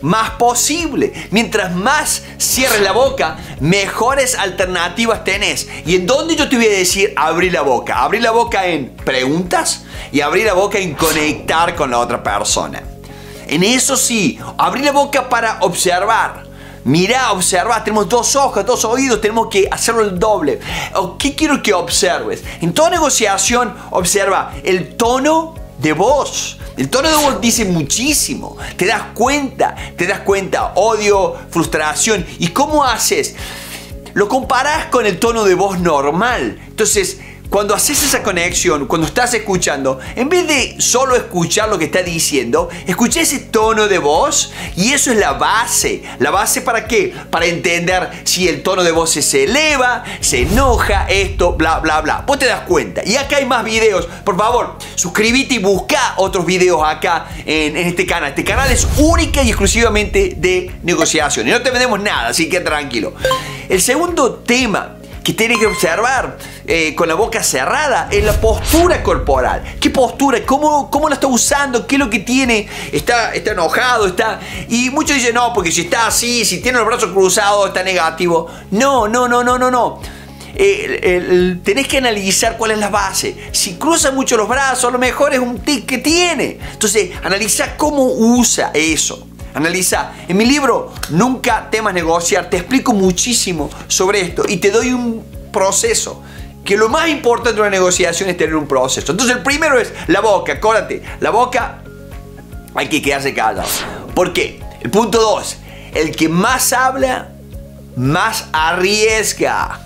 más posible. Mientras más cierres la boca, mejores alternativas tenés. ¿Y en dónde yo te voy a decir abrir la boca? Abrir la boca en preguntas y abrir la boca en conectar con la otra persona. En eso sí, abrir la boca para observar. Mirá, observa, tenemos dos ojos, dos oídos, tenemos que hacerlo el doble. ¿Qué quiero que observes? En toda negociación, observa el tono de voz. El tono de voz dice muchísimo. Te das cuenta, te das cuenta, odio, frustración. ¿Y cómo haces? Lo comparás con el tono de voz normal. Entonces, cuando haces esa conexión, cuando estás escuchando, en vez de solo escuchar lo que está diciendo, escucha ese tono de voz y eso es la base. ¿La base para qué? Para entender si el tono de voz se eleva, se enoja, esto, bla, bla, bla. Vos te das cuenta. Y acá hay más videos. Por favor, suscríbete y busca otros videos acá en, en este canal. Este canal es única y exclusivamente de negociación. Y no te vendemos nada, así que tranquilo. El segundo tema que tienes que observar eh, con la boca cerrada es la postura corporal. ¿Qué postura? ¿Cómo, cómo la está usando? ¿Qué es lo que tiene? ¿Está, está enojado? Está... Y muchos dicen, no, porque si está así, si tiene los brazos cruzados, está negativo. No, no, no, no, no, no. Eh, el, el, tenés que analizar cuál es la base. Si cruza mucho los brazos, a lo mejor es un tic que tiene. Entonces, analiza cómo usa eso. Analiza. En mi libro Nunca temas negociar, te explico muchísimo sobre esto y te doy un proceso. Que lo más importante de una negociación es tener un proceso. Entonces el primero es la boca, acuérdate. La boca hay que quedarse callado. ¿Por qué? El punto dos. El que más habla, más arriesga.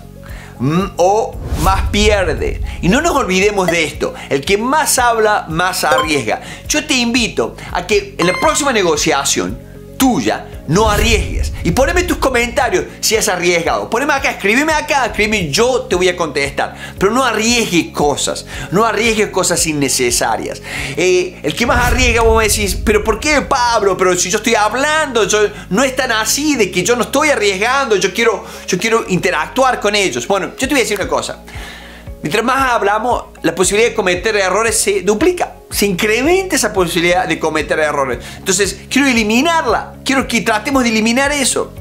O más pierde. Y no nos olvidemos de esto. El que más habla, más arriesga. Yo te invito a que en la próxima negociación tuya no arriesgues. Y poneme tus comentarios si has arriesgado. Poneme acá, escríbeme acá, escríbeme, yo te voy a contestar. Pero no arriesgues cosas. No arriesgues cosas innecesarias. Eh, el que más arriesga, vos me decís, pero ¿por qué, Pablo? Pero si yo estoy hablando, yo, no es tan así de que yo no estoy arriesgando, yo quiero, yo quiero interactuar con ellos. Bueno, yo te voy a decir una cosa. Mientras más hablamos, la posibilidad de cometer errores se duplica. Se incrementa esa posibilidad de cometer errores. Entonces, quiero eliminarla. Quiero que tratemos de eliminar eso.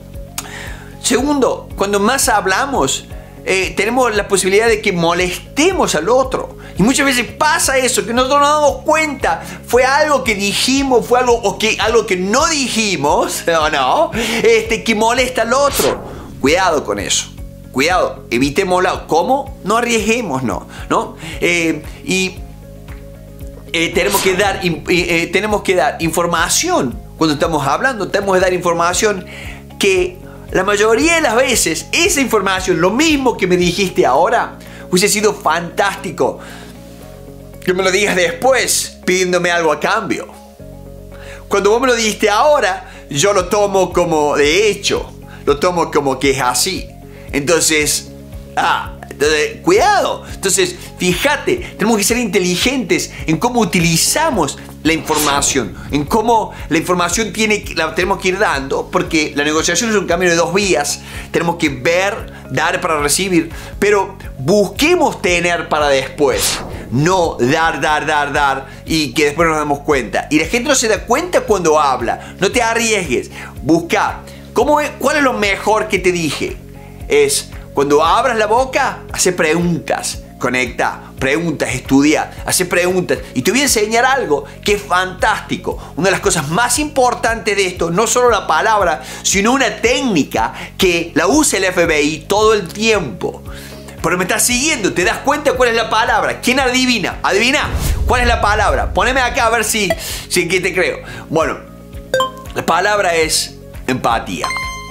Segundo, cuando más hablamos, eh, tenemos la posibilidad de que molestemos al otro. Y muchas veces pasa eso, que nosotros no nos damos cuenta. Fue algo que dijimos, fue algo, o que, algo que no dijimos, o no, este, que molesta al otro. Cuidado con eso. Cuidado, evitémoslo. ¿Cómo? No arriesguemos, no. ¿no? Eh, y eh, tenemos, que dar, eh, tenemos que dar información. Cuando estamos hablando, tenemos que dar información que la mayoría de las veces, esa información, lo mismo que me dijiste ahora, hubiese sido fantástico que me lo digas después pidiéndome algo a cambio. Cuando vos me lo dijiste ahora, yo lo tomo como de hecho. Lo tomo como que es así. Entonces, ah, entonces, cuidado. Entonces, fíjate, tenemos que ser inteligentes en cómo utilizamos la información, en cómo la información tiene, la tenemos que ir dando, porque la negociación es un camino de dos vías. Tenemos que ver, dar para recibir, pero busquemos tener para después. No dar, dar, dar, dar y que después nos demos cuenta. Y la gente no se da cuenta cuando habla. No te arriesgues. Busca. ¿Cómo es, ¿Cuál es lo mejor que te dije? Es cuando abras la boca, hace preguntas, conecta, preguntas, estudia, hace preguntas. Y te voy a enseñar algo que es fantástico. Una de las cosas más importantes de esto, no solo la palabra, sino una técnica que la usa el F B I todo el tiempo. Pero me estás siguiendo, te das cuenta cuál es la palabra. ¿Quién adivina? Adivina. ¿Cuál es la palabra? Poneme acá a ver si, si que te creo. Bueno, la palabra es empatía.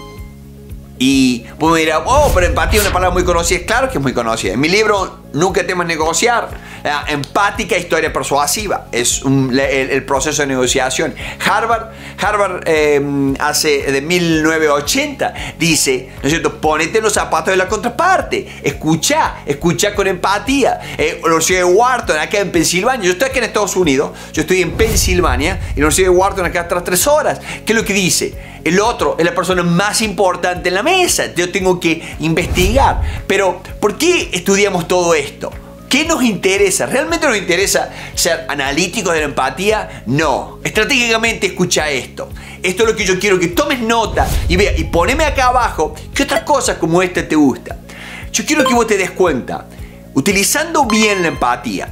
Y vos me dirás, oh, pero empatía es una palabra muy conocida. Claro que es muy conocida. En mi libro, Nunca temas negociar, la empática historia persuasiva es un, el, el proceso de negociación. Harvard, Harvard eh, hace de mil novecientos ochenta dice, ¿no es cierto? Ponete los zapatos de la contraparte, escucha, escucha con empatía. Eh, la Universidad de Wharton, acá en Pensilvania, yo estoy aquí en Estados Unidos, yo estoy en Pensilvania, y la Universidad de Wharton acá tras tres horas. ¿Qué es lo que dice? El otro es la persona más importante en la mesa. Yo tengo que investigar. Pero, ¿por qué estudiamos todo esto? ¿Qué nos interesa? ¿Realmente nos interesa ser analíticos de la empatía? No. Estratégicamente escucha esto. Esto es lo que yo quiero que tomes nota y vea, y poneme acá abajo qué otras cosas como esta te gusta. Yo quiero que vos te des cuenta, utilizando bien la empatía,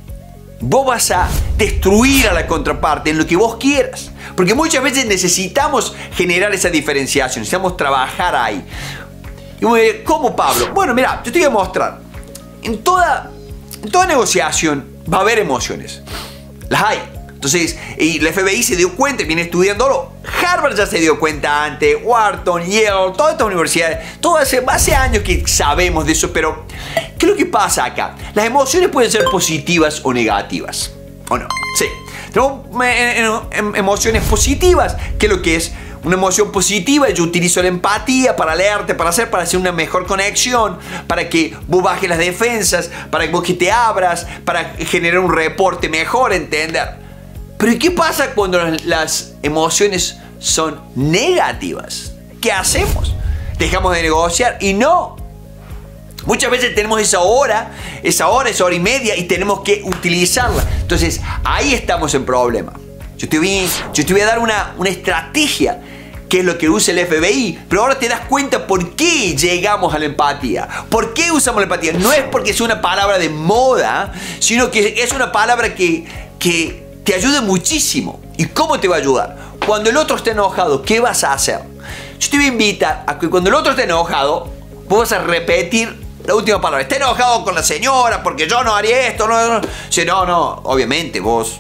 vos vas a destruir a la contraparte en lo que vos quieras. Porque muchas veces necesitamos generar esa diferenciación, necesitamos trabajar ahí. Y vos me dirás, ¿cómo, Pablo? Bueno, mira, yo te voy a mostrar. En toda, en toda negociación va a haber emociones. Las hay. Entonces, y la F B I se dio cuenta y viene estudiándolo. Harvard ya se dio cuenta antes, Wharton, Yale, todas estas universidades. Todo hace, hace años que sabemos de eso, pero ¿qué es lo que pasa acá? Las emociones pueden ser positivas o negativas. ¿O no? Sí. Tenemos emociones positivas. ¿Qué es lo que es? Una emoción positiva, yo utilizo la empatía para leerte, para hacer, para hacer una mejor conexión, para que vos bajes las defensas, para que vos que te abras, para generar un reporte mejor, entender. Pero ¿qué pasa cuando las emociones son negativas? ¿Qué hacemos? Dejamos de negociar y no. Muchas veces tenemos esa hora, esa hora, esa hora y media y tenemos que utilizarla. Entonces ahí estamos en problema. Yo te voy, yo te voy a dar una, una estrategia que es lo que usa el F B I, pero ahora te das cuenta por qué llegamos a la empatía. ¿Por qué usamos la empatía? No es porque sea una palabra de moda, sino que es una palabra que, que te ayuda muchísimo. ¿Y cómo te va a ayudar? Cuando el otro esté enojado, ¿qué vas a hacer? Yo te voy a invitar a que cuando el otro esté enojado, vos vas a repetir la última palabra. Está enojado con la señora porque yo no haría esto. No, no, sí, no, no. Obviamente vos,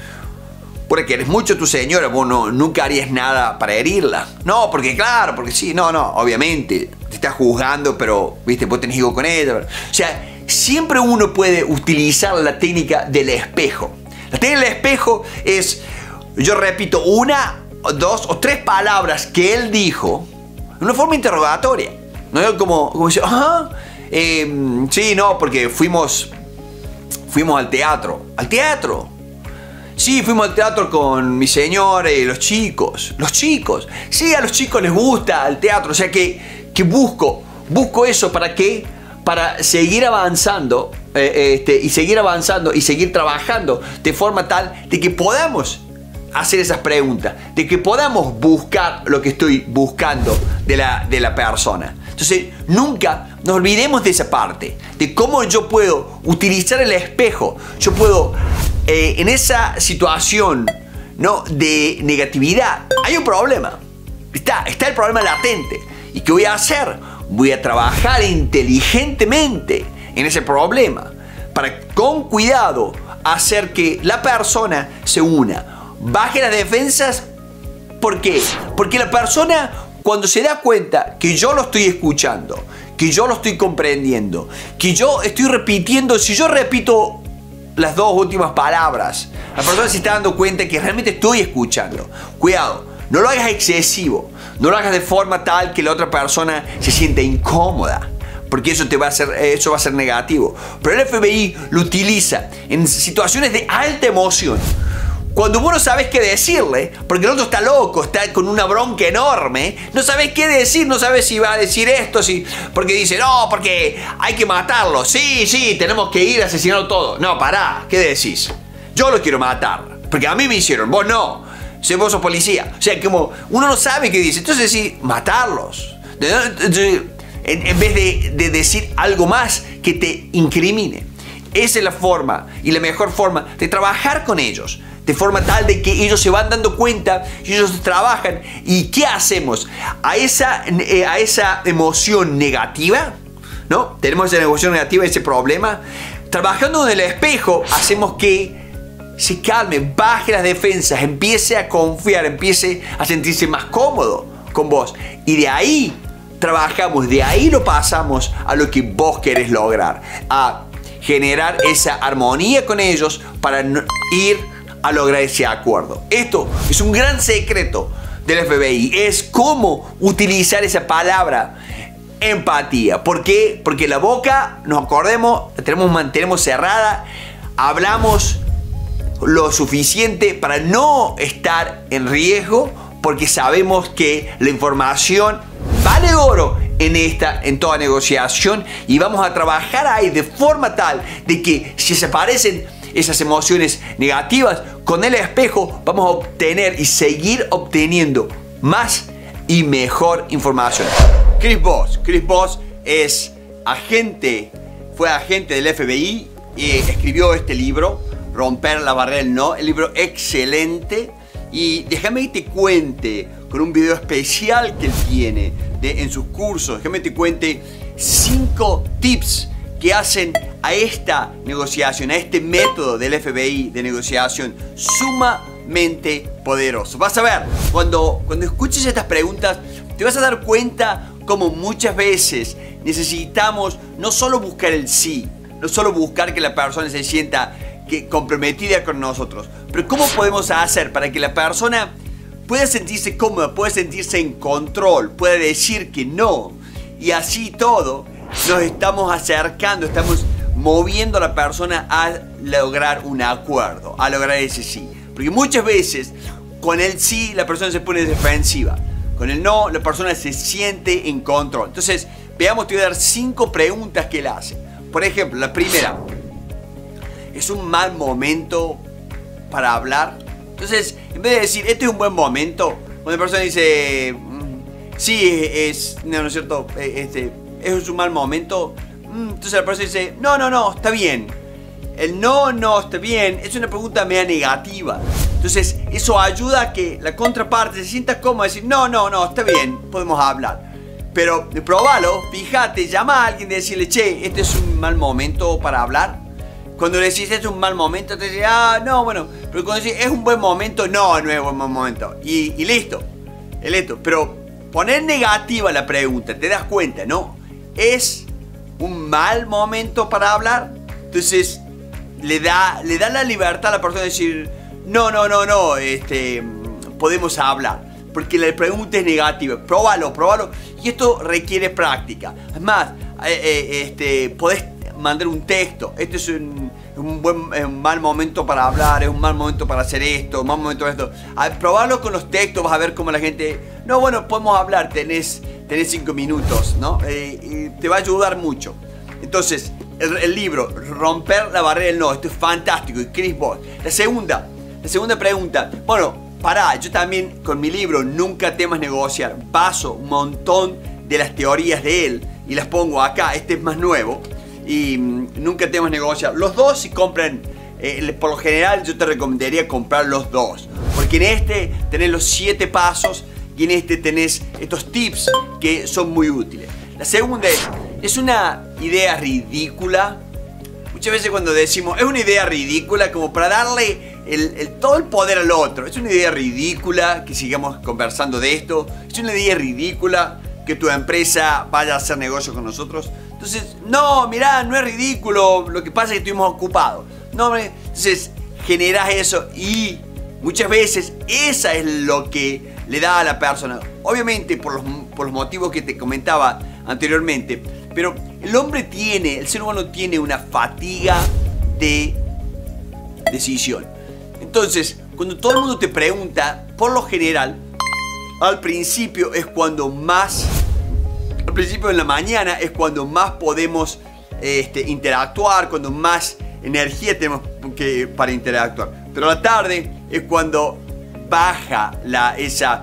porque eres mucho tu señora, vos no, nunca harías nada para herirla. No, porque claro, porque sí, no, no, obviamente te estás juzgando, pero viste, vos tenés hijo con ella. O sea, siempre uno puede utilizar la técnica del espejo. La técnica del espejo es, yo repito, una, dos o tres palabras que él dijo de una forma interrogatoria. No como, como dice, ajá, eh, sí, no, porque fuimos, fuimos al teatro. ¿Al teatro? Sí, fuimos al teatro con mi señora y los chicos. Los chicos. Sí, a los chicos les gusta el teatro. O sea que, que busco, busco eso para qué, para seguir avanzando eh, este, y seguir avanzando y seguir trabajando de forma tal de que podamos hacer esas preguntas, de que podamos buscar lo que estoy buscando de la, de la persona. Entonces, nunca nos olvidemos de esa parte, de cómo yo puedo utilizar el espejo. Yo puedo, eh, en esa situación, ¿no?, de negatividad, hay un problema. Está, está el problema latente. ¿Y qué voy a hacer? Voy a trabajar inteligentemente en ese problema para, con cuidado, hacer que la persona se una, baje las defensas. ¿Por qué? Porque la persona, cuando se da cuenta que yo lo estoy escuchando, que yo lo estoy comprendiendo, que yo estoy repitiendo, si yo repito las dos últimas palabras, la persona se está dando cuenta que realmente estoy escuchando. Cuidado, no lo hagas excesivo, no lo hagas de forma tal que la otra persona se sienta incómoda, porque eso, te va a ser, eso va a ser negativo. Pero el F B I lo utiliza en situaciones de alta emoción. Cuando vos no sabes qué decirle, porque el otro está loco, está con una bronca enorme, no sabes qué decir, no sabes si va a decir esto, si, porque dice, no, porque hay que matarlo. Sí, sí, tenemos que ir a asesinarlo todo. No, pará, ¿qué decís? Yo lo quiero matar, porque a mí me hicieron, vos no. Si vos sos policía. O sea, como uno no sabe qué dice. Entonces sí, matarlos. En, en vez de, de decir algo más que te incrimine. Esa es la forma y la mejor forma de trabajar con ellos. De forma tal de que ellos se van dando cuenta, ellos trabajan. ¿Y qué hacemos? A esa, a esa emoción negativa, ¿no? Tenemos esa emoción negativa, ese problema. Trabajando en el espejo, hacemos que se calme, baje las defensas, empiece a confiar, empiece a sentirse más cómodo con vos. Y de ahí trabajamos, de ahí lo pasamos a lo que vos querés lograr. A generar esa armonía con ellos para ir a lograr ese acuerdo. Esto es un gran secreto del F B I. Es cómo utilizar esa palabra empatía. ¿Por qué? Porque la boca, nos acordemos, la tenemos, mantenemos cerrada, hablamos lo suficiente para no estar en riesgo, porque sabemos que la información vale oro en esta, en toda negociación, y vamos a trabajar ahí de forma tal de que si se aparecen esas emociones negativas, con el espejo vamos a obtener y seguir obteniendo más y mejor información. Chris Voss. Chris Voss es agente, fue agente del F B I y escribió este libro, Romper la barrera del no. El libro excelente. Y déjame que te cuente con un video especial que él tiene de, en sus cursos. Déjame que te cuente cinco tips que hacen a esta negociación, a este método del F B I de negociación sumamente poderoso. Vas a ver, cuando, cuando escuches estas preguntas, te vas a dar cuenta cómo muchas veces necesitamos no solo buscar el sí, no solo buscar que la persona se sienta que, comprometida con nosotros, pero cómo podemos hacer para que la persona pueda sentirse cómoda, pueda sentirse en control, pueda decir que no, y así todo nos estamos acercando, estamos moviendo a la persona a lograr un acuerdo, a lograr ese sí. Porque muchas veces con el sí la persona se pone defensiva, con el no la persona se siente en control. Entonces veamos, te voy a dar cinco preguntas que él hace. Por ejemplo, la primera: ¿es un mal momento para hablar? Entonces, en vez de decir, este es un buen momento, cuando la persona dice, sí, es, no, ¿no es cierto? Este, es un mal momento, entonces la persona dice, no, no, no, está bien. El no, no, está bien, es una pregunta media negativa. Entonces, eso ayuda a que la contraparte se sienta cómoda y decir, no, no, no, está bien, podemos hablar. Pero probalo, fíjate, llama a alguien y decirle, che, este es un mal momento para hablar. Cuando le decís, este es un mal momento, te dice, ah, no, bueno. Pero cuando decís, es un buen momento, no, no es un buen momento. Y, y listo, es listo. Pero poner negativa la pregunta, te das cuenta, ¿no? Es un mal momento para hablar. Entonces, le da, le da la libertad a la persona de decir, no, no, no, no, este, podemos hablar. Porque la pregunta es negativa. Próbalo, próbalo. Y esto requiere práctica. Además, eh, eh, este, podés mandar un texto. Este es un, un, buen, es un mal momento para hablar, es un mal momento para hacer esto, un mal momento para esto. A probarlo con los textos, vas a ver cómo la gente, no, bueno, podemos hablar, tenés, tenés cinco minutos, ¿no? Eh, y te va a ayudar mucho. Entonces, el, el libro, Romper la barrera del no, esto es fantástico, y Chris Voss. La segunda, la segunda pregunta, bueno, pará, yo también con mi libro, Nunca temas negociar, baso un montón de las teorías de él y las pongo acá. Este es más nuevo. Y mmm, Nunca temas negociar. Los dos, si compran, eh, por lo general yo te recomendaría comprar los dos. Porque en este tenés los siete pasos y en este tenés estos tips que son muy útiles. La segunda es, es una idea ridícula. Muchas veces cuando decimos, es una idea ridícula, como para darle el, el, todo el poder al otro. Es una idea ridícula que sigamos conversando de esto. Es una idea ridícula que tu empresa vaya a hacer negocio con nosotros. Entonces, no, mirá, no es ridículo, lo que pasa es que estuvimos ocupados. No, entonces, generás eso y muchas veces esa es lo que le da a la persona. Obviamente por los, por los motivos que te comentaba anteriormente. Pero el hombre tiene, el ser humano tiene una fatiga de decisión. Entonces, cuando todo el mundo te pregunta, por lo general, al principio es cuando más... Al principio de la mañana es cuando más podemos este, interactuar, cuando más energía tenemos que, para interactuar. Pero a la tarde es cuando baja la, esa...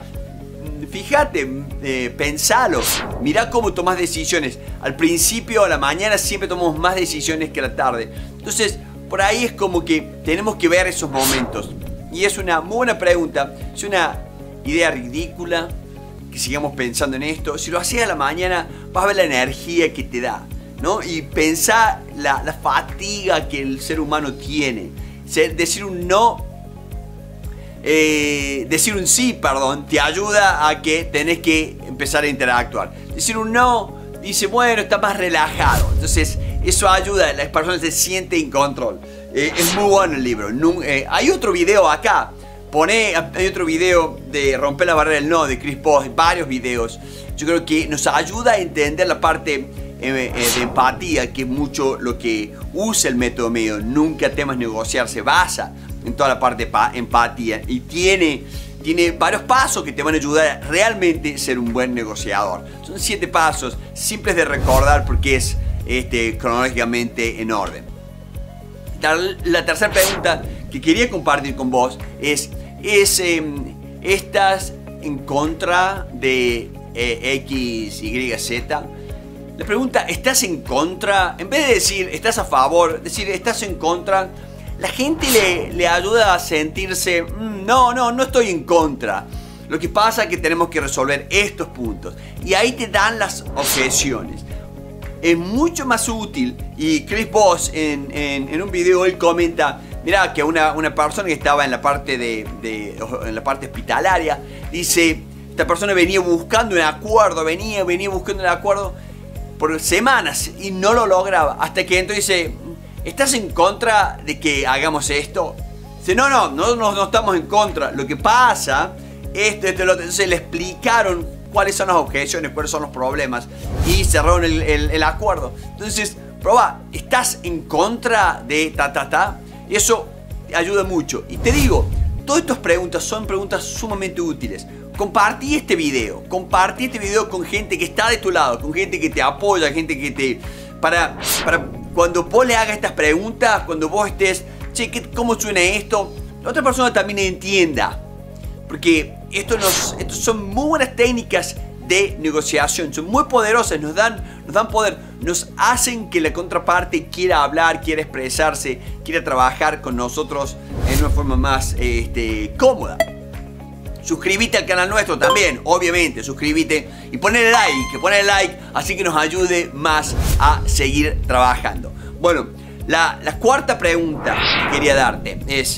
Fíjate, eh, pensalo, mirá cómo tomas decisiones. Al principio, a la mañana, siempre tomamos más decisiones que a la tarde. Entonces, por ahí es como que tenemos que ver esos momentos. Y es una muy buena pregunta, es una idea ridícula que sigamos pensando en esto. Si lo haces a la mañana, vas a ver la energía que te da, ¿no? Y pensá la, la fatiga que el ser humano tiene. Decir un no, eh, decir un sí, perdón, te ayuda a que tenés que empezar a interactuar. Decir un no, dice, bueno, está más relajado. Entonces, eso ayuda, la persona se siente en control. Eh, es muy bueno el libro. No, eh, hay otro video acá. Pone, hay otro video de Romper la barrera del no de Chris Voss, varios videos. Yo creo que nos ayuda a entender la parte eh, eh, de empatía, que es mucho lo que usa el método medio. Nunca temas negociar, se basa en toda la parte de empatía y tiene, tiene varios pasos que te van a ayudar a realmente ser un buen negociador. Son siete pasos simples de recordar porque es este, cronológicamente en orden. La, la tercera pregunta que quería compartir con vos es, es eh, ¿estás en contra de eh, X, Y, Z? La pregunta, ¿estás en contra? En vez de decir, ¿estás a favor? Decir, ¿estás en contra? La gente le, le ayuda a sentirse, mmm, no, no, no estoy en contra. Lo que pasa es que tenemos que resolver estos puntos. Y ahí te dan las objeciones. Es mucho más útil, y Chris Voss en, en, en un video él comenta, mira que una, una persona que estaba en la parte de, de en la parte hospitalaria, dice, esta persona venía buscando un acuerdo, venía, venía buscando un acuerdo por semanas y no lo lograba, hasta que entonces dice, ¿estás en contra de que hagamos esto? Dice, no, no, no, no, no estamos en contra, lo que pasa, esto, esto, lo otro. Entonces le explicaron cuáles son las objeciones, cuáles son los problemas y cerraron el, el, el acuerdo. Entonces, proba, ¿estás en contra de ta, ta, ta? Y eso ayuda mucho. Y te digo, todas estas preguntas son preguntas sumamente útiles. Compartí este video, compartí este video con gente que está de tu lado, con gente que te apoya, gente que te... Para, para cuando vos le hagas estas preguntas, cuando vos estés, che, ¿cómo suena esto? La otra persona también entienda. Porque esto nos, estos son muy buenas técnicas de negociación, son muy poderosas, nos dan, nos dan poder, nos hacen que la contraparte quiera hablar, quiera expresarse, quiera trabajar con nosotros en una forma más este, cómoda. Suscríbete al canal nuestro también, obviamente, suscríbete y ponle like, ponle like, así que nos ayude más a seguir trabajando. Bueno, la, la cuarta pregunta que quería darte es,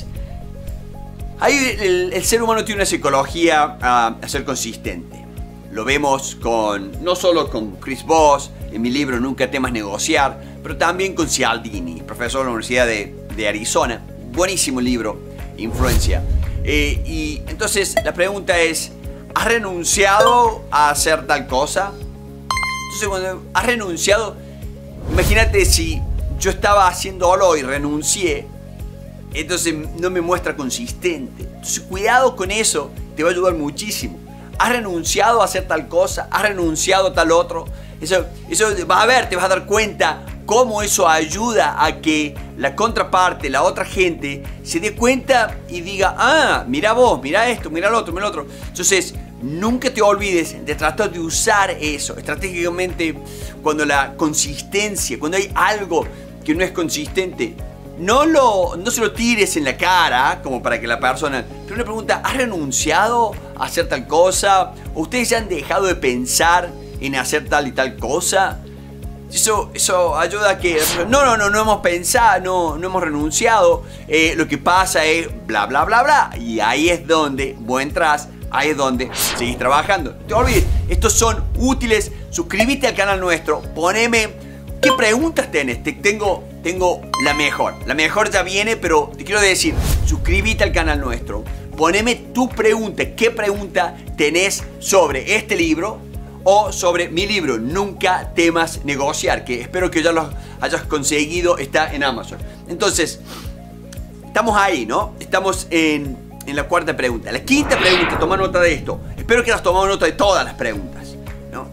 ahí el, el ser humano tiene una psicología a, a ser consistente. Lo vemos con, no solo con Chris Voss, en mi libro Nunca temas negociar, pero también con Cialdini, profesor de la Universidad de, de Arizona. Buenísimo libro, Influencia. Eh, y entonces la pregunta es, ¿has renunciado a hacer tal cosa? Entonces cuando has renunciado, imagínate si yo estaba haciéndolo y renuncié, entonces no me muestra consistente. Entonces cuidado con eso, te va a ayudar muchísimo. ¿Has renunciado a hacer tal cosa? ¿Has renunciado a tal otro? Eso, eso va a ver, te vas a dar cuenta cómo eso ayuda a que la contraparte, la otra gente, se dé cuenta y diga, ah, mira vos, mira esto, mira lo otro, mira lo otro. Entonces, nunca te olvides de tratar de usar eso estratégicamente cuando la consistencia, cuando hay algo que no es consistente. No, lo, no se lo tires en la cara como para que la persona... Pero una pregunta, ¿has renunciado a hacer tal cosa? ¿O ustedes ya han dejado de pensar en hacer tal y tal cosa? Eso, eso ayuda a que... No, no, no, no hemos pensado, no, no hemos renunciado. Eh, lo que pasa es bla, bla, bla, bla. Y ahí es donde vos entras, ahí es donde seguís trabajando. No te olvides, estos son útiles. Suscríbete al canal nuestro, poneme... ¿Qué preguntas tenés? Te tengo, tengo la mejor. La mejor ya viene, pero te quiero decir, suscríbete al canal nuestro. Poneme tu pregunta. ¿Qué pregunta tenés sobre este libro o sobre mi libro, Nunca temas negociar? Que espero que ya lo hayas conseguido, está en Amazon. Entonces, estamos ahí, ¿no? Estamos en, en la cuarta pregunta. La quinta pregunta, toma nota de esto. Espero que hayas tomado nota de todas las preguntas, ¿no?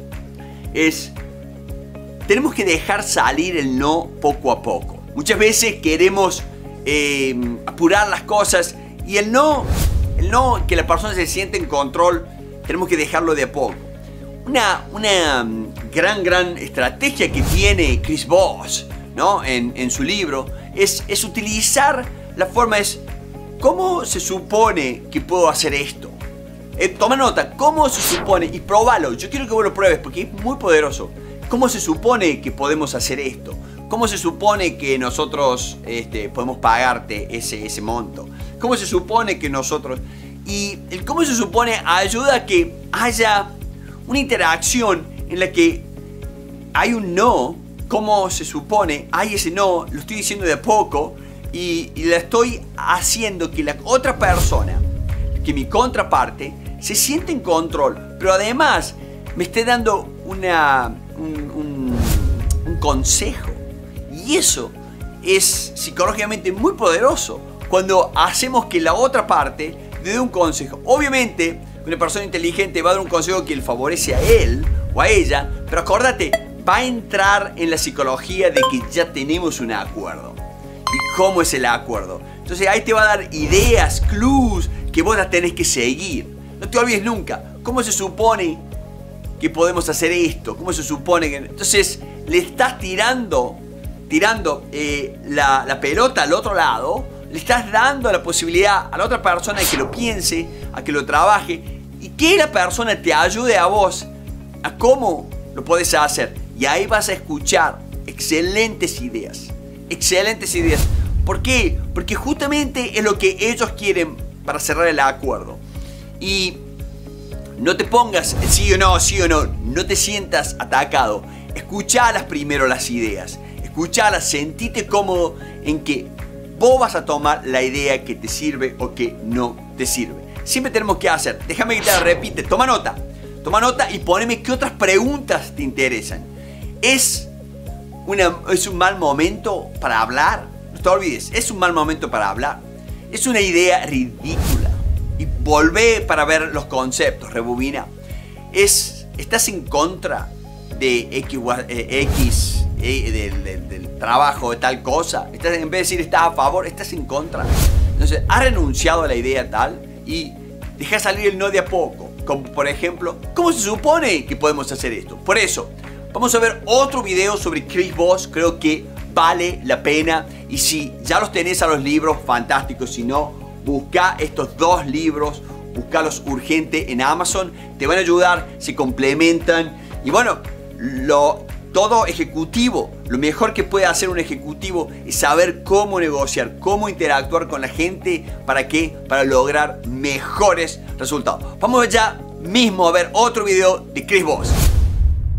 Es... Tenemos que dejar salir el no poco a poco. Muchas veces queremos eh, apurar las cosas y el no, el no, que la persona se siente en control, tenemos que dejarlo de a poco. Una, una gran, gran estrategia que tiene Chris Voss, ¿no? en, en su libro es, es utilizar la forma, es ¿cómo se supone que puedo hacer esto? Eh, toma nota, ¿cómo se supone? Y próbalo, yo quiero que vos lo pruebes porque es muy poderoso. ¿Cómo se supone que podemos hacer esto? ¿Cómo se supone que nosotros este, podemos pagarte ese, ese monto? ¿Cómo se supone que nosotros...? Y el cómo se supone ayuda a que haya una interacción en la que hay un no. ¿Cómo se supone? Hay ese no, lo estoy diciendo de a poco y, y la estoy haciendo que la otra persona, que mi contraparte, se siente en control. Pero además me esté dando una... Un, un, un consejo. Y eso es psicológicamente muy poderoso. Cuando hacemos que la otra parte te dé un consejo. Obviamente, una persona inteligente va a dar un consejo que le favorece a él o a ella, pero acordate, va a entrar en la psicología de que ya tenemos un acuerdo. ¿Y cómo es el acuerdo? Entonces ahí te va a dar ideas, clues, que vos las tenés que seguir. No te olvides nunca, ¿cómo se supone que podemos hacer esto? ¿Cómo se supone que...? Entonces le estás tirando, tirando eh, la, la pelota al otro lado, le estás dando la posibilidad a la otra persona de que lo piense, a que lo trabaje, y que la persona te ayude a vos a cómo lo podés hacer. Y ahí vas a escuchar excelentes ideas. Excelentes ideas. ¿Por qué? Porque justamente es lo que ellos quieren para cerrar el acuerdo. Y no te pongas sí o no, sí o no. No te sientas atacado. Escuchalas primero las ideas. Escuchalas, sentite cómodo en que vos vas a tomar la idea que te sirve o que no te sirve. Siempre tenemos que hacer. Déjame que te la repite. Toma nota. Toma nota y poneme qué otras preguntas te interesan. ¿Es, una, ¿Es un mal momento para hablar? No te olvides, es un mal momento para hablar. Es una idea ridícula. Y volvé para ver los conceptos, rebobina. Es, ¿Estás en contra de X, eh, X eh, del, del, del trabajo de tal cosa? Estás, en vez de decir estás a favor, estás en contra. Entonces, has renunciado a la idea tal y deja salir el no de a poco. Como por ejemplo, ¿cómo se supone que podemos hacer esto? Por eso, vamos a ver otro video sobre Chris Voss. Creo que vale la pena. Y si ya los tenés a los libros, fantásticos. Si no, busca estos dos libros. Buscalos urgente en Amazon. Te van a ayudar, se complementan. Y bueno, lo, todo ejecutivo, lo mejor que puede hacer un ejecutivo es saber cómo negociar, cómo interactuar con la gente. ¿Para qué? Para lograr mejores resultados. Vamos ya mismo a ver otro video de Chris Voss.